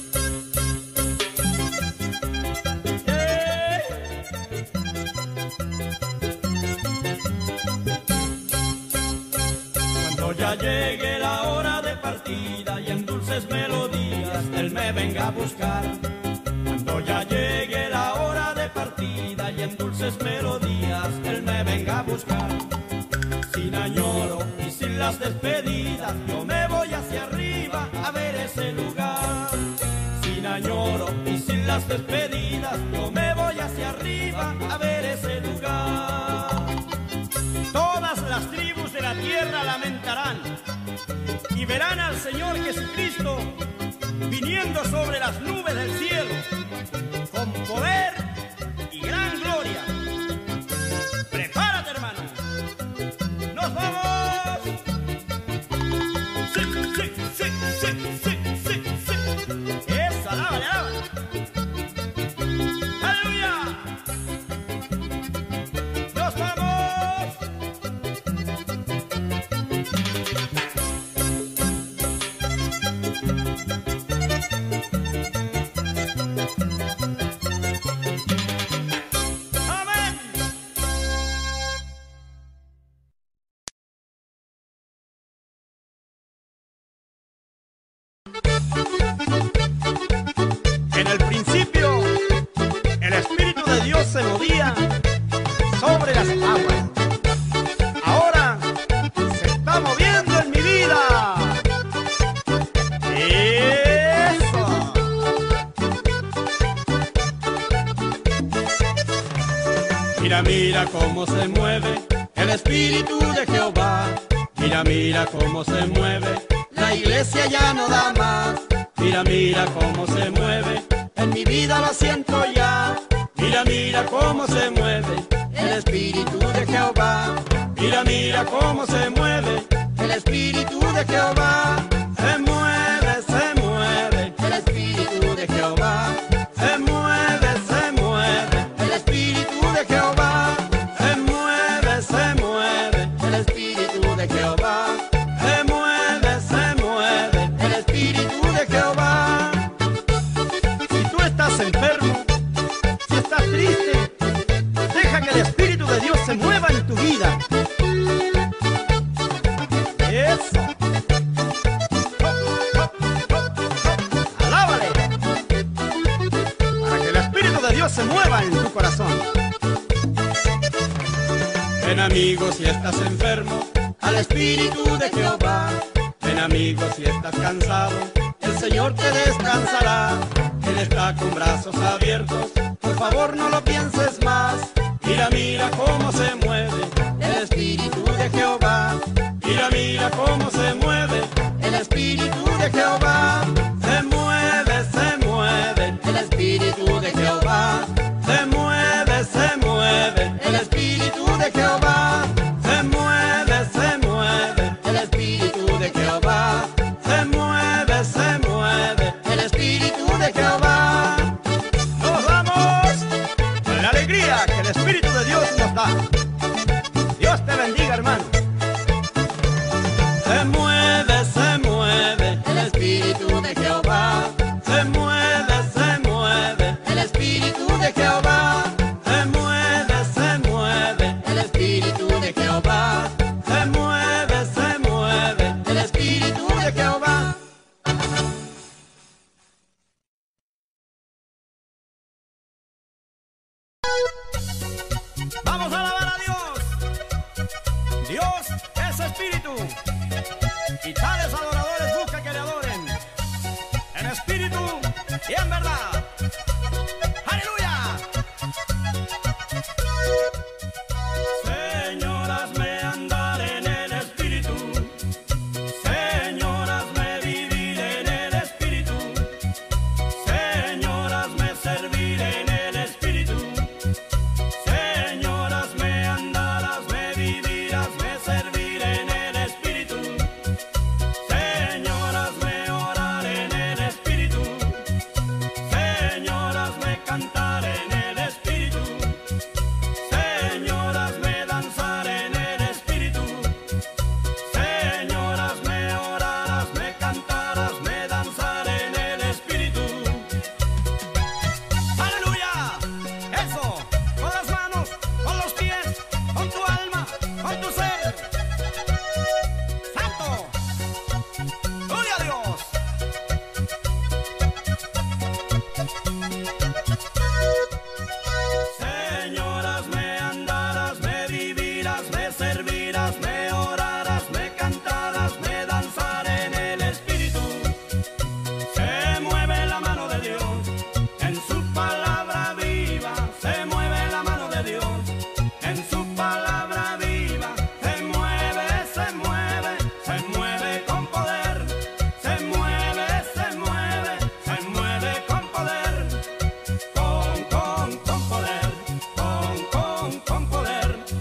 Ya llegue la hora de partida y en dulces melodías Él me venga a buscar. Cuando ya llegue la hora de partida y en dulces melodías Él me venga a buscar. Sin añoro y sin las despedidas yo me voy hacia arriba a ver ese lugar. Sin añoro y sin las despedidas yo me voy hacia arriba a ver ese lugar. Todas las tribus de la verán al Señor Jesucristo viniendo sobre las nubes del cielo con poder y gran gloria. Prepárate, hermano. ¡Nos vamos! Sí, sí, sí, sí, sí, sí, sí. Eso, alábale, alábale. ¡Aleluya! ¡Nos vamos! ¡Amén! En el principio, el Espíritu de Dios se movía sobre las aguas. Ahora se está moviendo en mi vida. ¡Eso! Mira, mira cómo se mueve el Espíritu de Jehová. Mira, mira cómo se mueve. La iglesia ya no da más. Mira, mira cómo se mueve. En mi vida lo siento ya. Mira, mira cómo se mueve el Espíritu de Jehová. Mira, mira cómo se mueve el Espíritu de Jehová. Se mueve, se mueve el Espíritu de Jehová. Se mueve, se mueve el Espíritu de Jehová. Se mueve, se mueve el Espíritu de Jehová. Se mueve, se mueve el Espíritu de Jehová. Si tú estás enfermo, si estás triste, deja que el Espíritu de Dios se mueva en tu vida. Eso. Hop, hop, hop, hop. Alábale. Para que el Espíritu de Dios se mueva en tu corazón. Ven, amigo, si estás enfermo, al Espíritu de Jehová. Ven, amigo, si estás cansado, el Señor te descansará. Él está con brazos abiertos, por favor no lo pienses más. Mira, mira cómo se mueve el Espíritu de Jehová. Mira, mira cómo se mueve el Espíritu de Jehová. Se mueve, se mueve el Espíritu de Jehová. Se mueve, se mueve el Espíritu de Jehová. Se mueve, se mueve el Espíritu de Jehová. Se mueve, se mueve el Espíritu de Jehová. ¡Nos vamos! Con la alegría que el Espíritu de Dios nos da. Dios te bendiga, hermano. Se mueve, se mueve el Espíritu de Jehová. Se mueve, se mueve el Espíritu de Jehová. Se mueve, se mueve el Espíritu de Jehová. Se mueve, se mueve el Espíritu de Jehová. Vamos a alabar a Dios. Dios es Espíritu. Y tales adoradores busca que le adoren en espíritu y en verdad. ¡Aleluya! Señoras, me andaré en el espíritu. Señoras, me viviré en el espíritu. Señoras, me serviré en el espíritu. Señoras, me andarás, me vivirás, me serviré en el espíritu.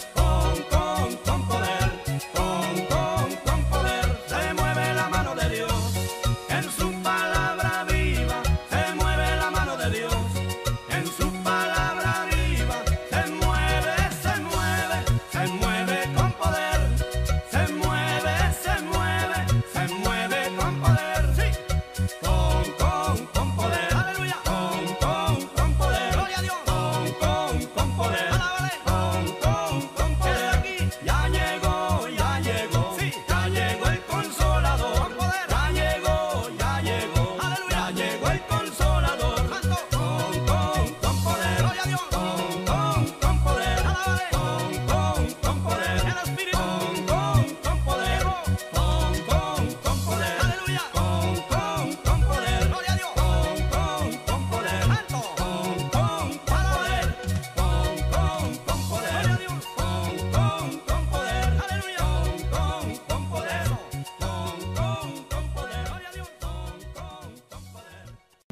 con, con, con poder, con, con, con poder, se mueve la mano de Dios, en su palabra viva, se mueve la mano de Dios, en su palabra viva, se mueve, se mueve, se mueve con poder, se mueve, se mueve, se mueve con poder, sí, con, con, con poder, aleluya, con, con, con poder, gloria a Dios, con, con, con poder, alábale, con, con, con poder, ya llegó, ya llegó, sí, ya llegó el Consolador, con poder, ya llegó, ya llegó, aleluya, ya llegó el Consolador, santo, con, con, con poder, gloria a Dios, con, con, con poder, alábale, con, con, con poder, el Espíritu, con, con, con poder, con, con, con poder, aleluya, con, con, con poder, gloria a Dios, con, con, con poder, santo, con, con, con poder, con, con, con poder, gloria a Dios, con, con, con poder, aleluya, con, con, con poder, con, con, con poder, gloria a Dios, con, con, con poder.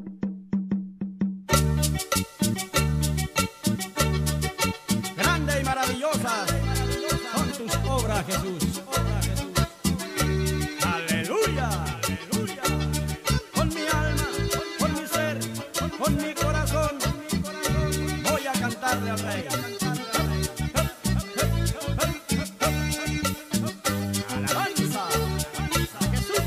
Grande y maravillosas son tus obras, Jesús. Aleluya, aleluya. Con mi alma, con mi ser, con mi corazón, voy a cantarle al Rey. Alabanza, Jesús.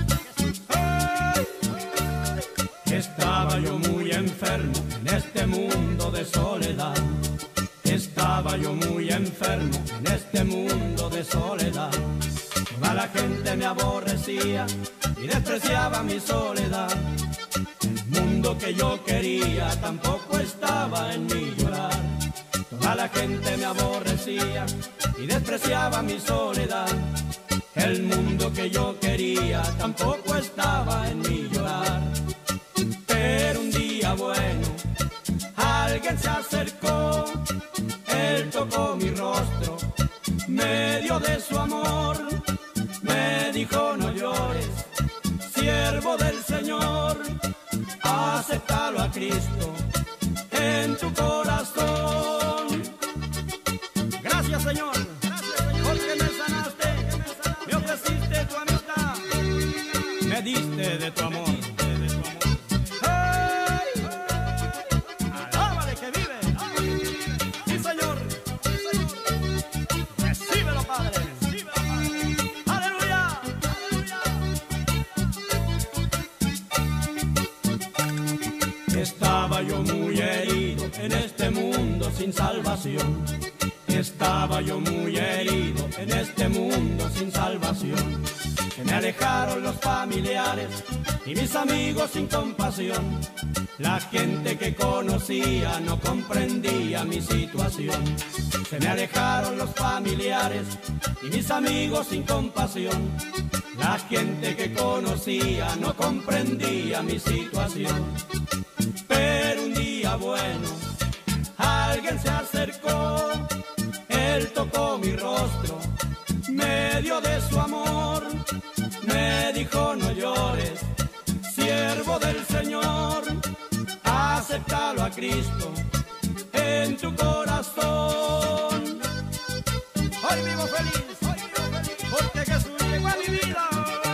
Estaba yo muy enfermo en este mundo de soledad. Estaba yo muy enfermo en este mundo de soledad. Toda la gente me aborrecía y despreciaba mi soledad. El mundo que yo quería tampoco estaba en mi llorar. Toda la gente me aborrecía y despreciaba mi soledad. El mundo que yo quería tampoco estaba en mi llorar. Pero un día bueno, alguien se acercó, él tocó mi rostro, me dio de su amor, me dijo no llores, siervo del Señor, acéptalo a Cristo en tu corazón. Gracias, Señor, porque me sanaste, me ofreciste tu amistad, me diste de tu amor. ¡Hey! ¡Alábale que vive! ¡Sí, Señor! ¡Recíbelo, Padre! ¡Aleluya! Estaba yo muy herido en este mundo sin salvación. Estaba yo muy herido en este mundo sin salvación. Se me alejaron los familiares y mis amigos sin compasión. La gente que conocía no comprendía mi situación. Se me alejaron los familiares y mis amigos sin compasión. La gente que conocía no comprendía mi situación. Pero un día bueno, alguien se acercó, él tocó mi rostro, me dio de su amor, me dijo no llores, siervo del Señor, acéptalo a Cristo en tu corazón. Hoy vivo feliz, porque Jesús llegó a mi vida.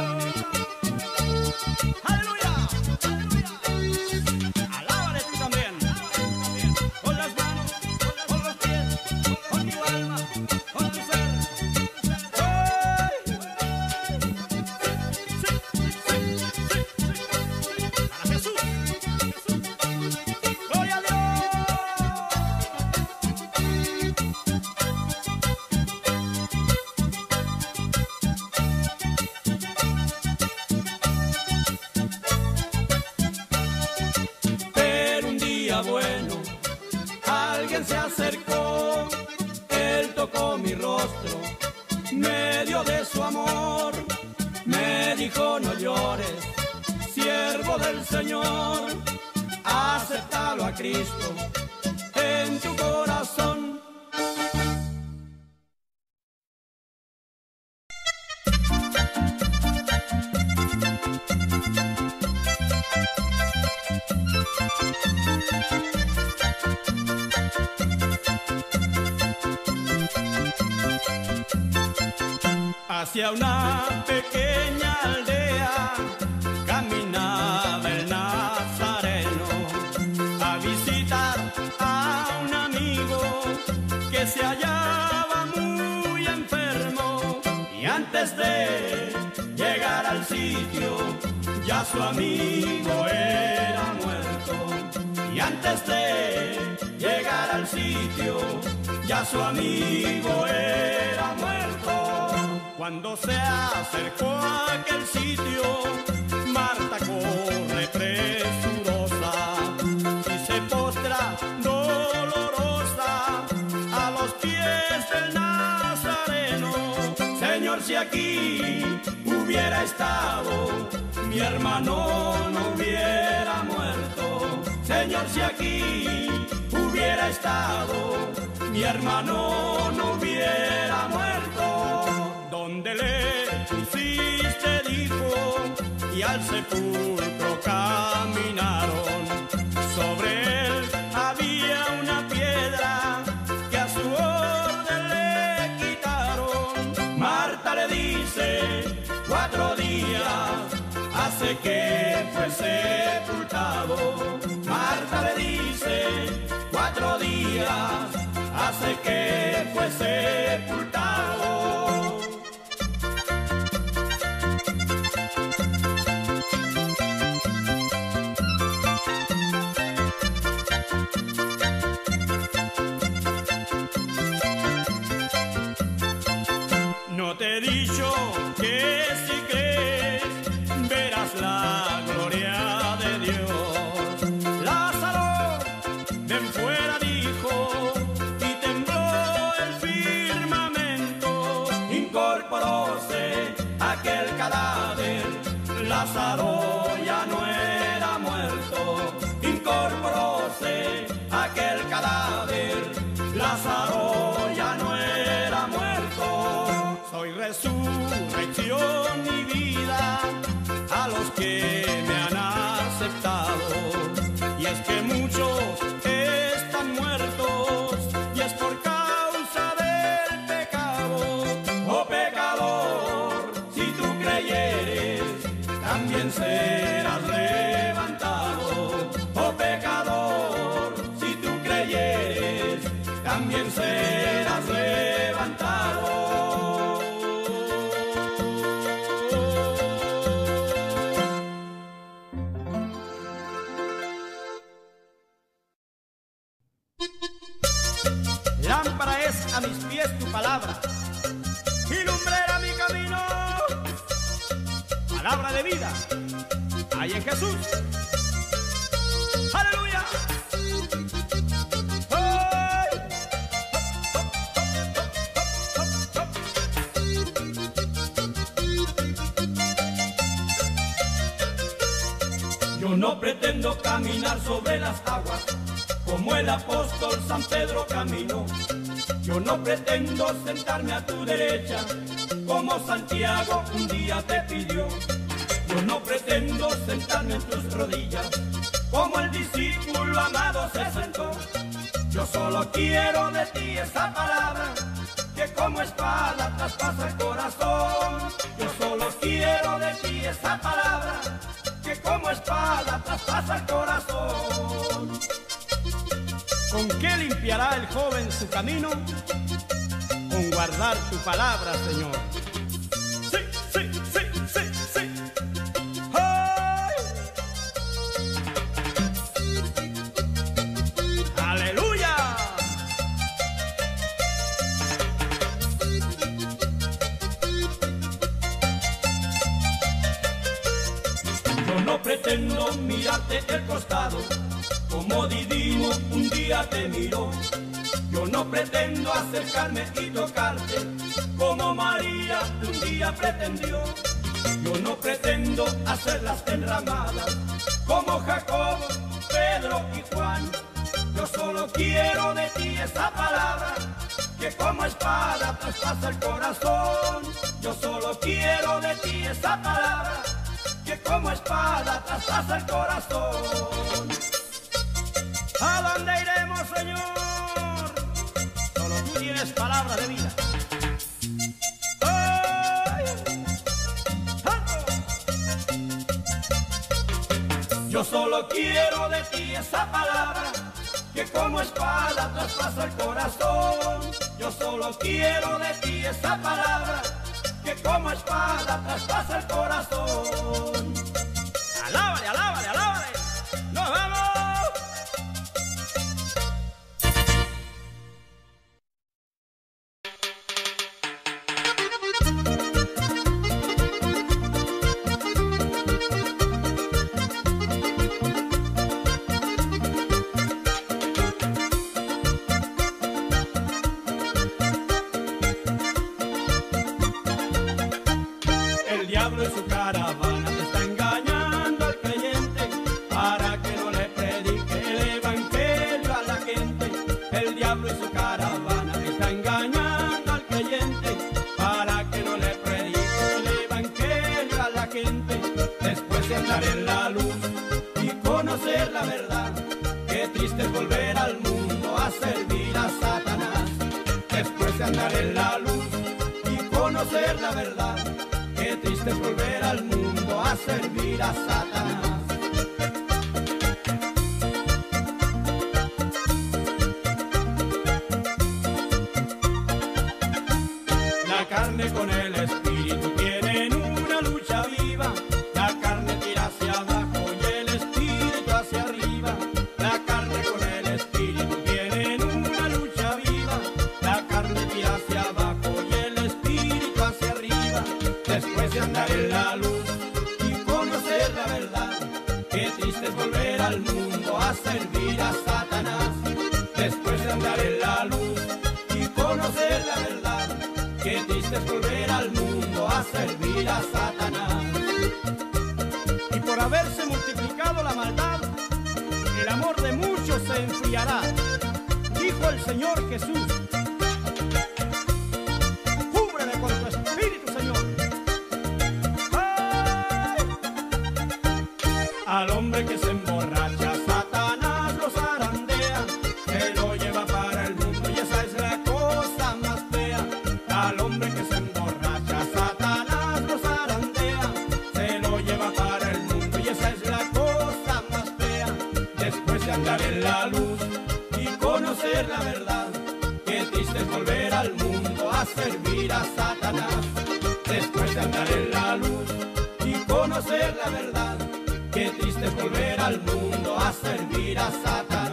¡Aleluya! Alábale tú también, con las manos, con los pies, con tu alma, con tu ser. ¡Hey! Sí, sí, sí, sí. Para Jesús. ¡Gloria a Dios! Bueno, alguien se acercó, él tocó mi rostro, me dio de su amor, me dijo no llores, siervo del Señor, acéptalo a Cristo en tu corazón. Hacia una pequeña aldea caminaba el nazareno a visitar a un amigo que se hallaba muy enfermo, y antes de llegar al sitio ya su amigo era muerto, y antes de llegar al sitio ya su amigo era muerto. Cuando se acercó a aquel sitio, Marta corre presurosa y se postra dolorosa a los pies del Nazareno. Señor, si aquí hubiera estado, mi hermano no hubiera muerto. Señor, si aquí hubiera estado, mi hermano no hubiera muerto. ¿Dónde le pusiste?, dijo, y al sepulcro caminaron. Sobre él había una piedra que a su orden le quitaron. Marta le dice: cuatro días hace que fue sepultado. Marta le dice: cuatro días hace que fue sepultado. No te he dicho que si crees verás la gloria de Dios. Lázaro, ven fuera, dijo, y tembló el firmamento. Incorporóse aquel cadáver, Lázaro ya no era muerto. Incorporóse aquel cadáver, Lázaro ya no era muerto. Soy resurrección y vida a los que me han aceptado, y es que muchos están muertos y es por causa del pecado. Oh pecador, si tú creyeres, también serás levantado. Oh pecador, si tú creyeres, también serás levantado. Lámpara es a mis pies tu palabra y lumbrera mi camino. Palabra de vida hay en Jesús. ¡Aleluya! ¡Ay! Yo no pretendo caminar sobre las aguas como el apóstol San Pedro caminó. Yo no pretendo sentarme a tu derecha como Santiago un día te pidió. Yo no pretendo sentarme en tus rodillas como el discípulo amado se sentó. Yo solo quiero de ti esa palabra que como espada traspasa el corazón. Yo solo quiero de ti esa palabra que como espada traspasa el corazón. ¿Con qué limpiará el joven su camino? Con guardar tu palabra, Señor. Sí, sí, sí, sí, sí. ¡Ay! ¡Aleluya! Yo no pretendo mirarte el costado como Didimo un día te miró. Yo no pretendo acercarme y tocarte como María un día pretendió. Yo no pretendo hacer las enramadas como Jacob, Pedro y Juan. Yo solo quiero de ti esa palabra que como espada traspasa el corazón. Yo solo quiero de ti esa palabra que como espada traspasa el corazón. ¿A dónde iremos, Señor? Solo tú tienes palabra de vida. ¡Ay! Yo solo quiero de ti esa palabra que como espada traspasa el corazón. Yo solo quiero de ti esa palabra que como espada traspasa el corazón. Alábale, alábale, alábale. ¡Nos vamos! El diablo y su caravana te está engañando al creyente para que no le predique el evangelio a la gente. El diablo y su caravana te está engañando al creyente para que no le predique el evangelio a la gente. Después de andar en la luz y conocer la verdad, qué triste es volver al mundo a servir a Satanás. Después de andar en la luz y conocer la verdad, qué triste es volver al mundo a servir a Satanás. La carne con el espíritu tienen una lucha viva. La carne tira hacia abajo y el espíritu hacia arriba. La carne con el espíritu tienen una lucha viva. La carne tira hacia abajo y el espíritu hacia arriba. Después de andar en la luz y conocer la verdad, qué triste es volver al mundo a servir a Satanás. Después de andar en la luz y conocer la verdad, qué triste es volver al mundo a servir a Satanás. Y por haberse multiplicado la maldad, el amor de muchos se enfriará, dijo el Señor Jesús. Cúbreme con tu espíritu, Señor. Al hombre que se emborracha, Satanás lo zarandea, se lo lleva para el mundo y esa es la cosa más fea. Al hombre que se emborracha, Satanás lo zarandea, se lo lleva para el mundo y esa es la cosa más fea. Después de andar en la luz y conocer la verdad, qué triste es volver al mundo a servir a Satanás. Después de andar en la luz y conocer la verdad, qué triste es volver al mundo a servir a Satanás.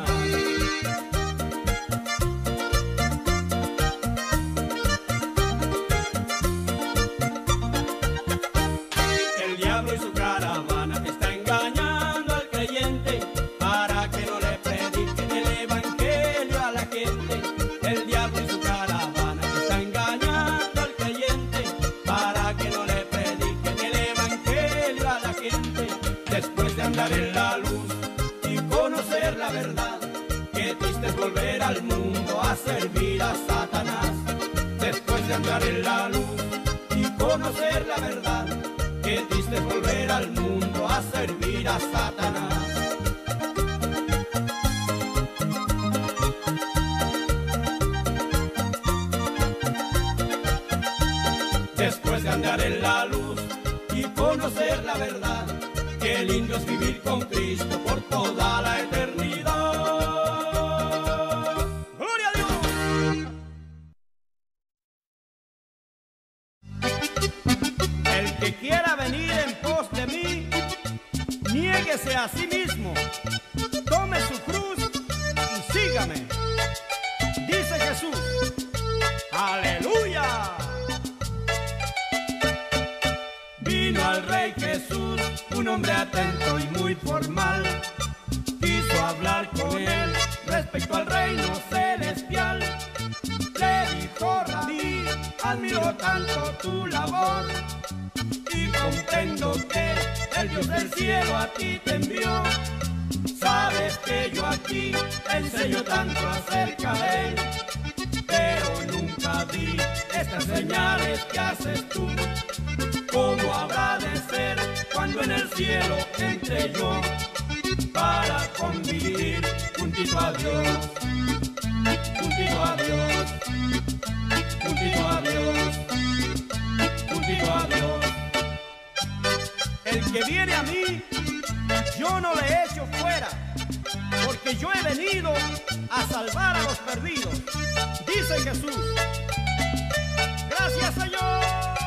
El diablo y su caravana te está engañando al creyente para que no le prediquen el evangelio a la gente. El diablo y su caravana te está engañando al creyente para que no le prediquen el evangelio a la gente. Después de andar en la luz y conocer la verdad, qué triste es volver al mundo a servir a Satanás. Después de andar en la luz y conocer la verdad, qué triste es volver al mundo a servir a Satanás. Después de andar en la luz y conocer la verdad, qué lindo es vivir con Cristo por toda la eternidad. ¡Gloria a Dios! El que quiera venir en pos de mí, niéguese a sí mismo, tome su cruz y sígame. Dice Jesús. ¡Aleluya! Vino al Rey Jesús, un hombre atento y muy formal. Quiso hablar con él respecto al reino celestial. Le dijo: Rabí, admiro tanto tu labor y comprendo que el Dios del cielo a ti te envió. Sabes que yo aquí enseño tanto acerca de él, pero nunca vi estas señales que haces tú. ¿Cómo habrá de ser cuando en el cielo entre yo para convivir juntito a Dios, juntito a Dios, juntito a Dios, juntito a Dios? El que viene a mí, yo no le echo fuera, porque yo he venido a salvar a los perdidos, dice Jesús. Gracias, Señor.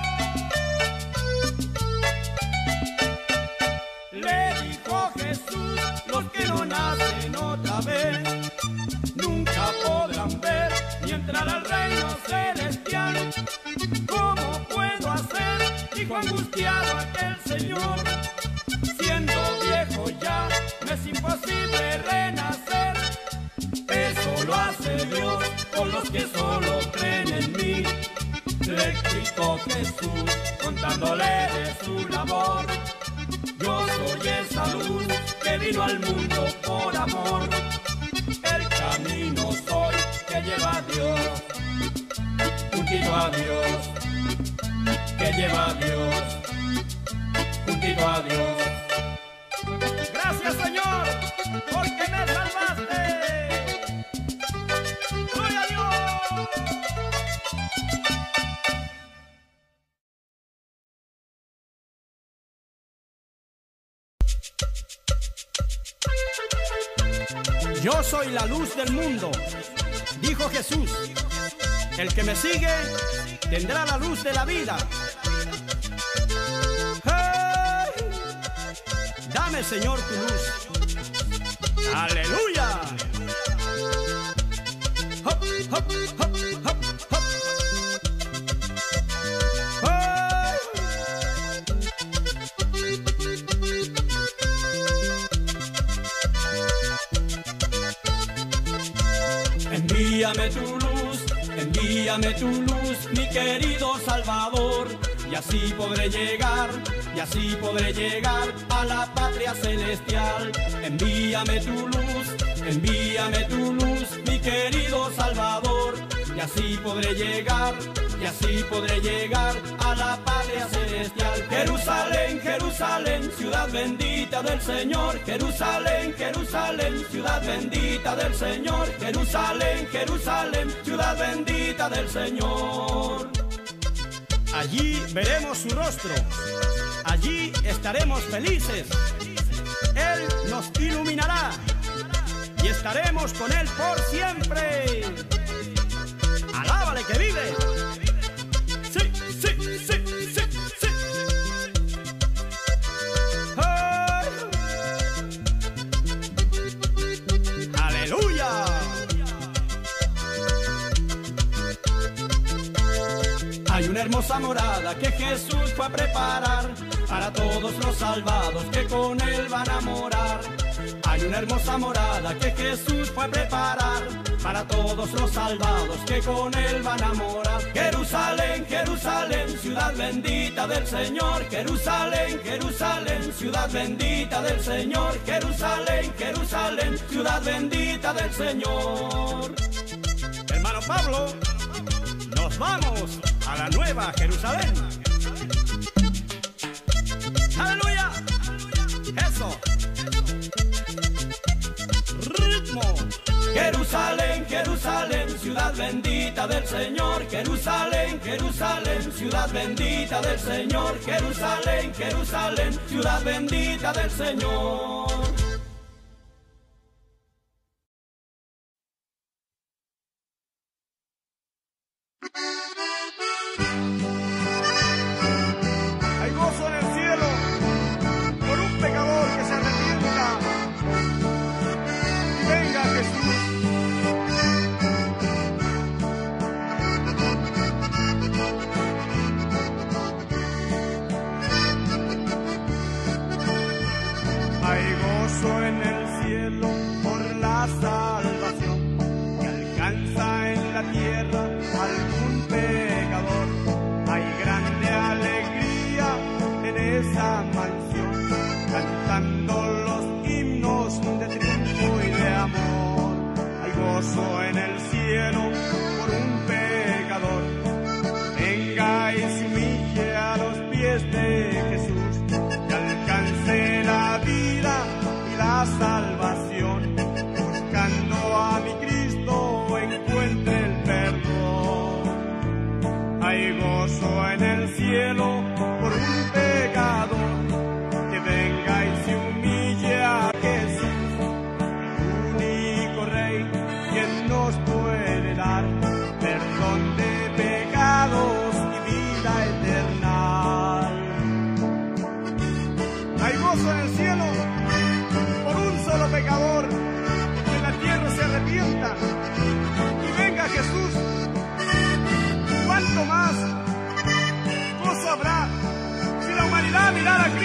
Le dijo Jesús, los que no nacen otra vez nunca podrán ver ni entrar al reino celestial. ¿Cómo puedo hacer? Dijo angustiado aquel señor. Siendo viejo ya me es imposible renacer. Eso lo hace Dios con los que solo creen en mí. Le explicó Jesús contándole de su labor. Yo soy esa luz que vino al mundo por amor. El camino soy que lleva a Dios, juntito a Dios, que lleva a Dios, juntito a Dios. Gracias, Señor, porque me salvaste. ¡Gloria a Dios! Yo soy la luz del mundo, dijo Jesús. El que me sigue tendrá la luz de la vida. ¡Hey! Dame, Señor, tu luz. ¡Aleluya! ¡Hop, hop, hop, hop, hop! ¡Hey! Envíame tu luz, envíame tu luz, mi querido Salvador, y así podré llegar, y así podré llegar a la patria celestial. Envíame tu luz, envíame tu luz, mi querido Salvador, y así podré llegar, y así podré llegar a la patria celestial. Jerusalén, Jerusalén, ciudad bendita del Señor. Jerusalén, Jerusalén, ciudad bendita del Señor. Jerusalén, Jerusalén, ciudad bendita del Señor. Allí veremos su rostro, allí estaremos felices. Él nos iluminará y estaremos con Él por siempre. ¡Alábale que vive! ¡Sí, sí, sí, sí, sí! ¡Hey! ¡Aleluya! Hay una hermosa morada que Jesús fue a preparar para todos los salvados que con Él van a morar. Hay una hermosa morada que Jesús fue a preparar para todos los salvados que con Él van a morar. Jerusalén, Jerusalén, ciudad bendita del Señor. Jerusalén, Jerusalén, ciudad bendita del Señor. Jerusalén, Jerusalén, ciudad bendita del Señor. Hermano Pablo, nos vamos a la nueva Jerusalén. ¡Aleluya! ¡Eso! ¡Ritmo! Jerusalén, Jerusalén, ciudad bendita del Señor. Jerusalén, Jerusalén, ciudad bendita del Señor. Jerusalén, Jerusalén, ciudad bendita del Señor. Hay gozo en el cielo por un pecador que se arrepienta y venga a Jesús. Hay gozo en el cielo por la salvación que alcanza en la tierra algún pecador. Hay grande alegría en esa mansión, cantando los himnos de triunfo y de amor. Hay gozo en el cielo por un pecador, venga y se humille a los pies de Jesús, y alcance la vida y la salvación, buscando a mi Cristo encuentre el perdón. Hay gozo en el cielo por un pecador que venga y se humille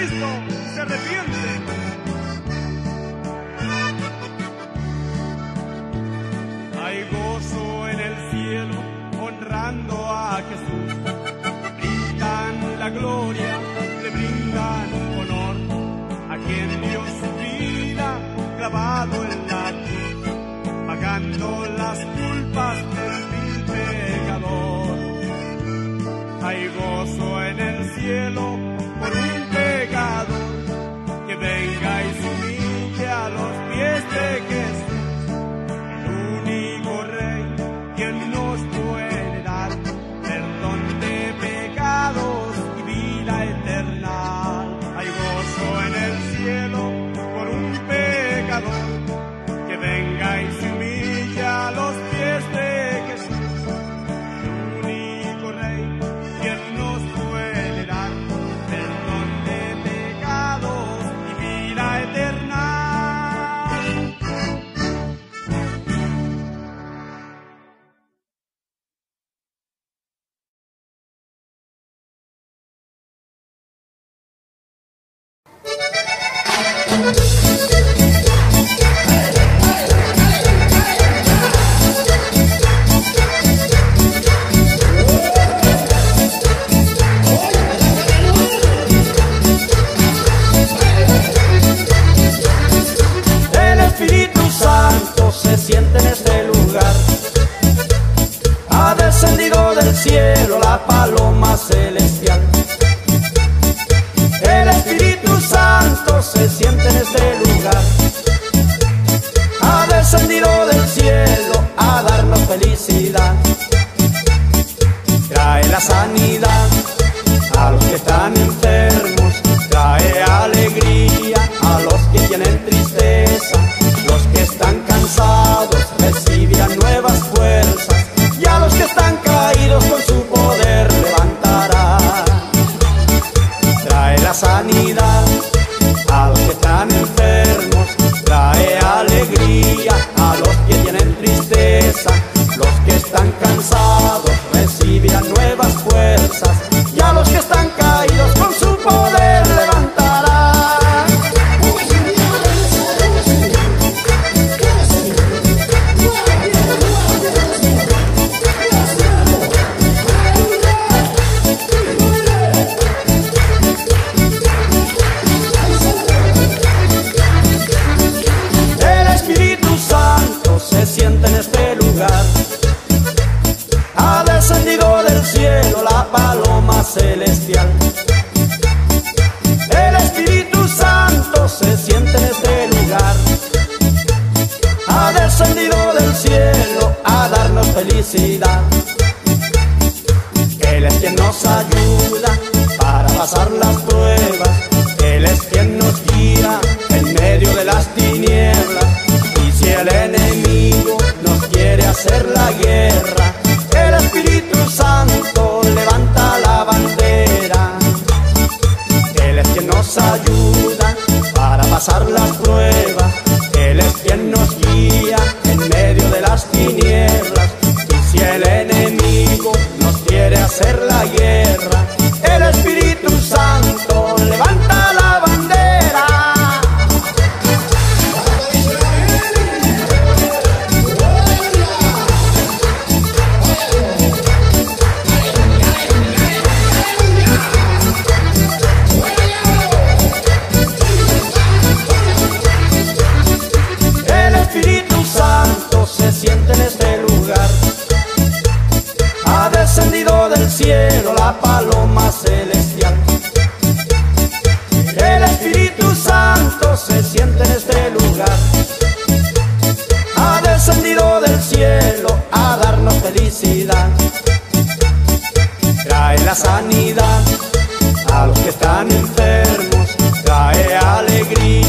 Cristo se arrepiente. Hay gozo en el cielo honrando a Jesús. Brindan la gloria, le brindan honor a quien dio su vida clavado en la cruz, pagando las culpas del vil pecador. Hay gozo en el cielo por un pecador que venga y se humille a los pies de Jesús, el único Rey quien nos puede dar perdón de pecados y vida eterna. Hay gozo en el cielo por un pecador que venga y se humille a los pies de Jesús, el único Rey quien nos puede dar perdón de pecados y vida eterna. El Espíritu Santo se siente en este lugar. Ha descendido del cielo la paloma celestial. El Espíritu Santo se siente en este lugar. Ha descendido del cielo a darnos felicidad. Trae la sanidad a los que están enfermos. Trae alegría a los que tienen tristeza. Los que están cansados recibirán nuevas fuerzas. Y a los que están caídos con su poder levantará. Trae la sanidad a los que están enfermos. Trae alegría a los que tienen tristeza. Los que están cansados recibirán nuevas fuerzas. Y a los que están caídos con su poder levantará. El Espíritu Santo se siente en este lugar. Ha descendido del cielo la paloma celestial. El Espíritu Santo se siente en este lugar. Ha descendido del cielo a darnos felicidad. Él es quien nos ayuda para pasar las pruebas. Él es quien nos guía en medio de las tinieblas. Y si el enemigo nos quiere hacer la guerra, el Espíritu Santo levanta la bandera. Él es quien nos ayuda para pasar las pruebas. Él es quien nos guía en medio de las tinieblas. Y si el enemigo nos quiere hacer la guerra, el Espíritu Santo levanta la bandera. El Espíritu Santo se siente en este lugar. Ha descendido del cielo la paloma celestial. El Espíritu Santo se siente en este lugar. Ha descendido del cielo a darnos felicidad. Trae la sanidad a los que están enfermos. Trae alegría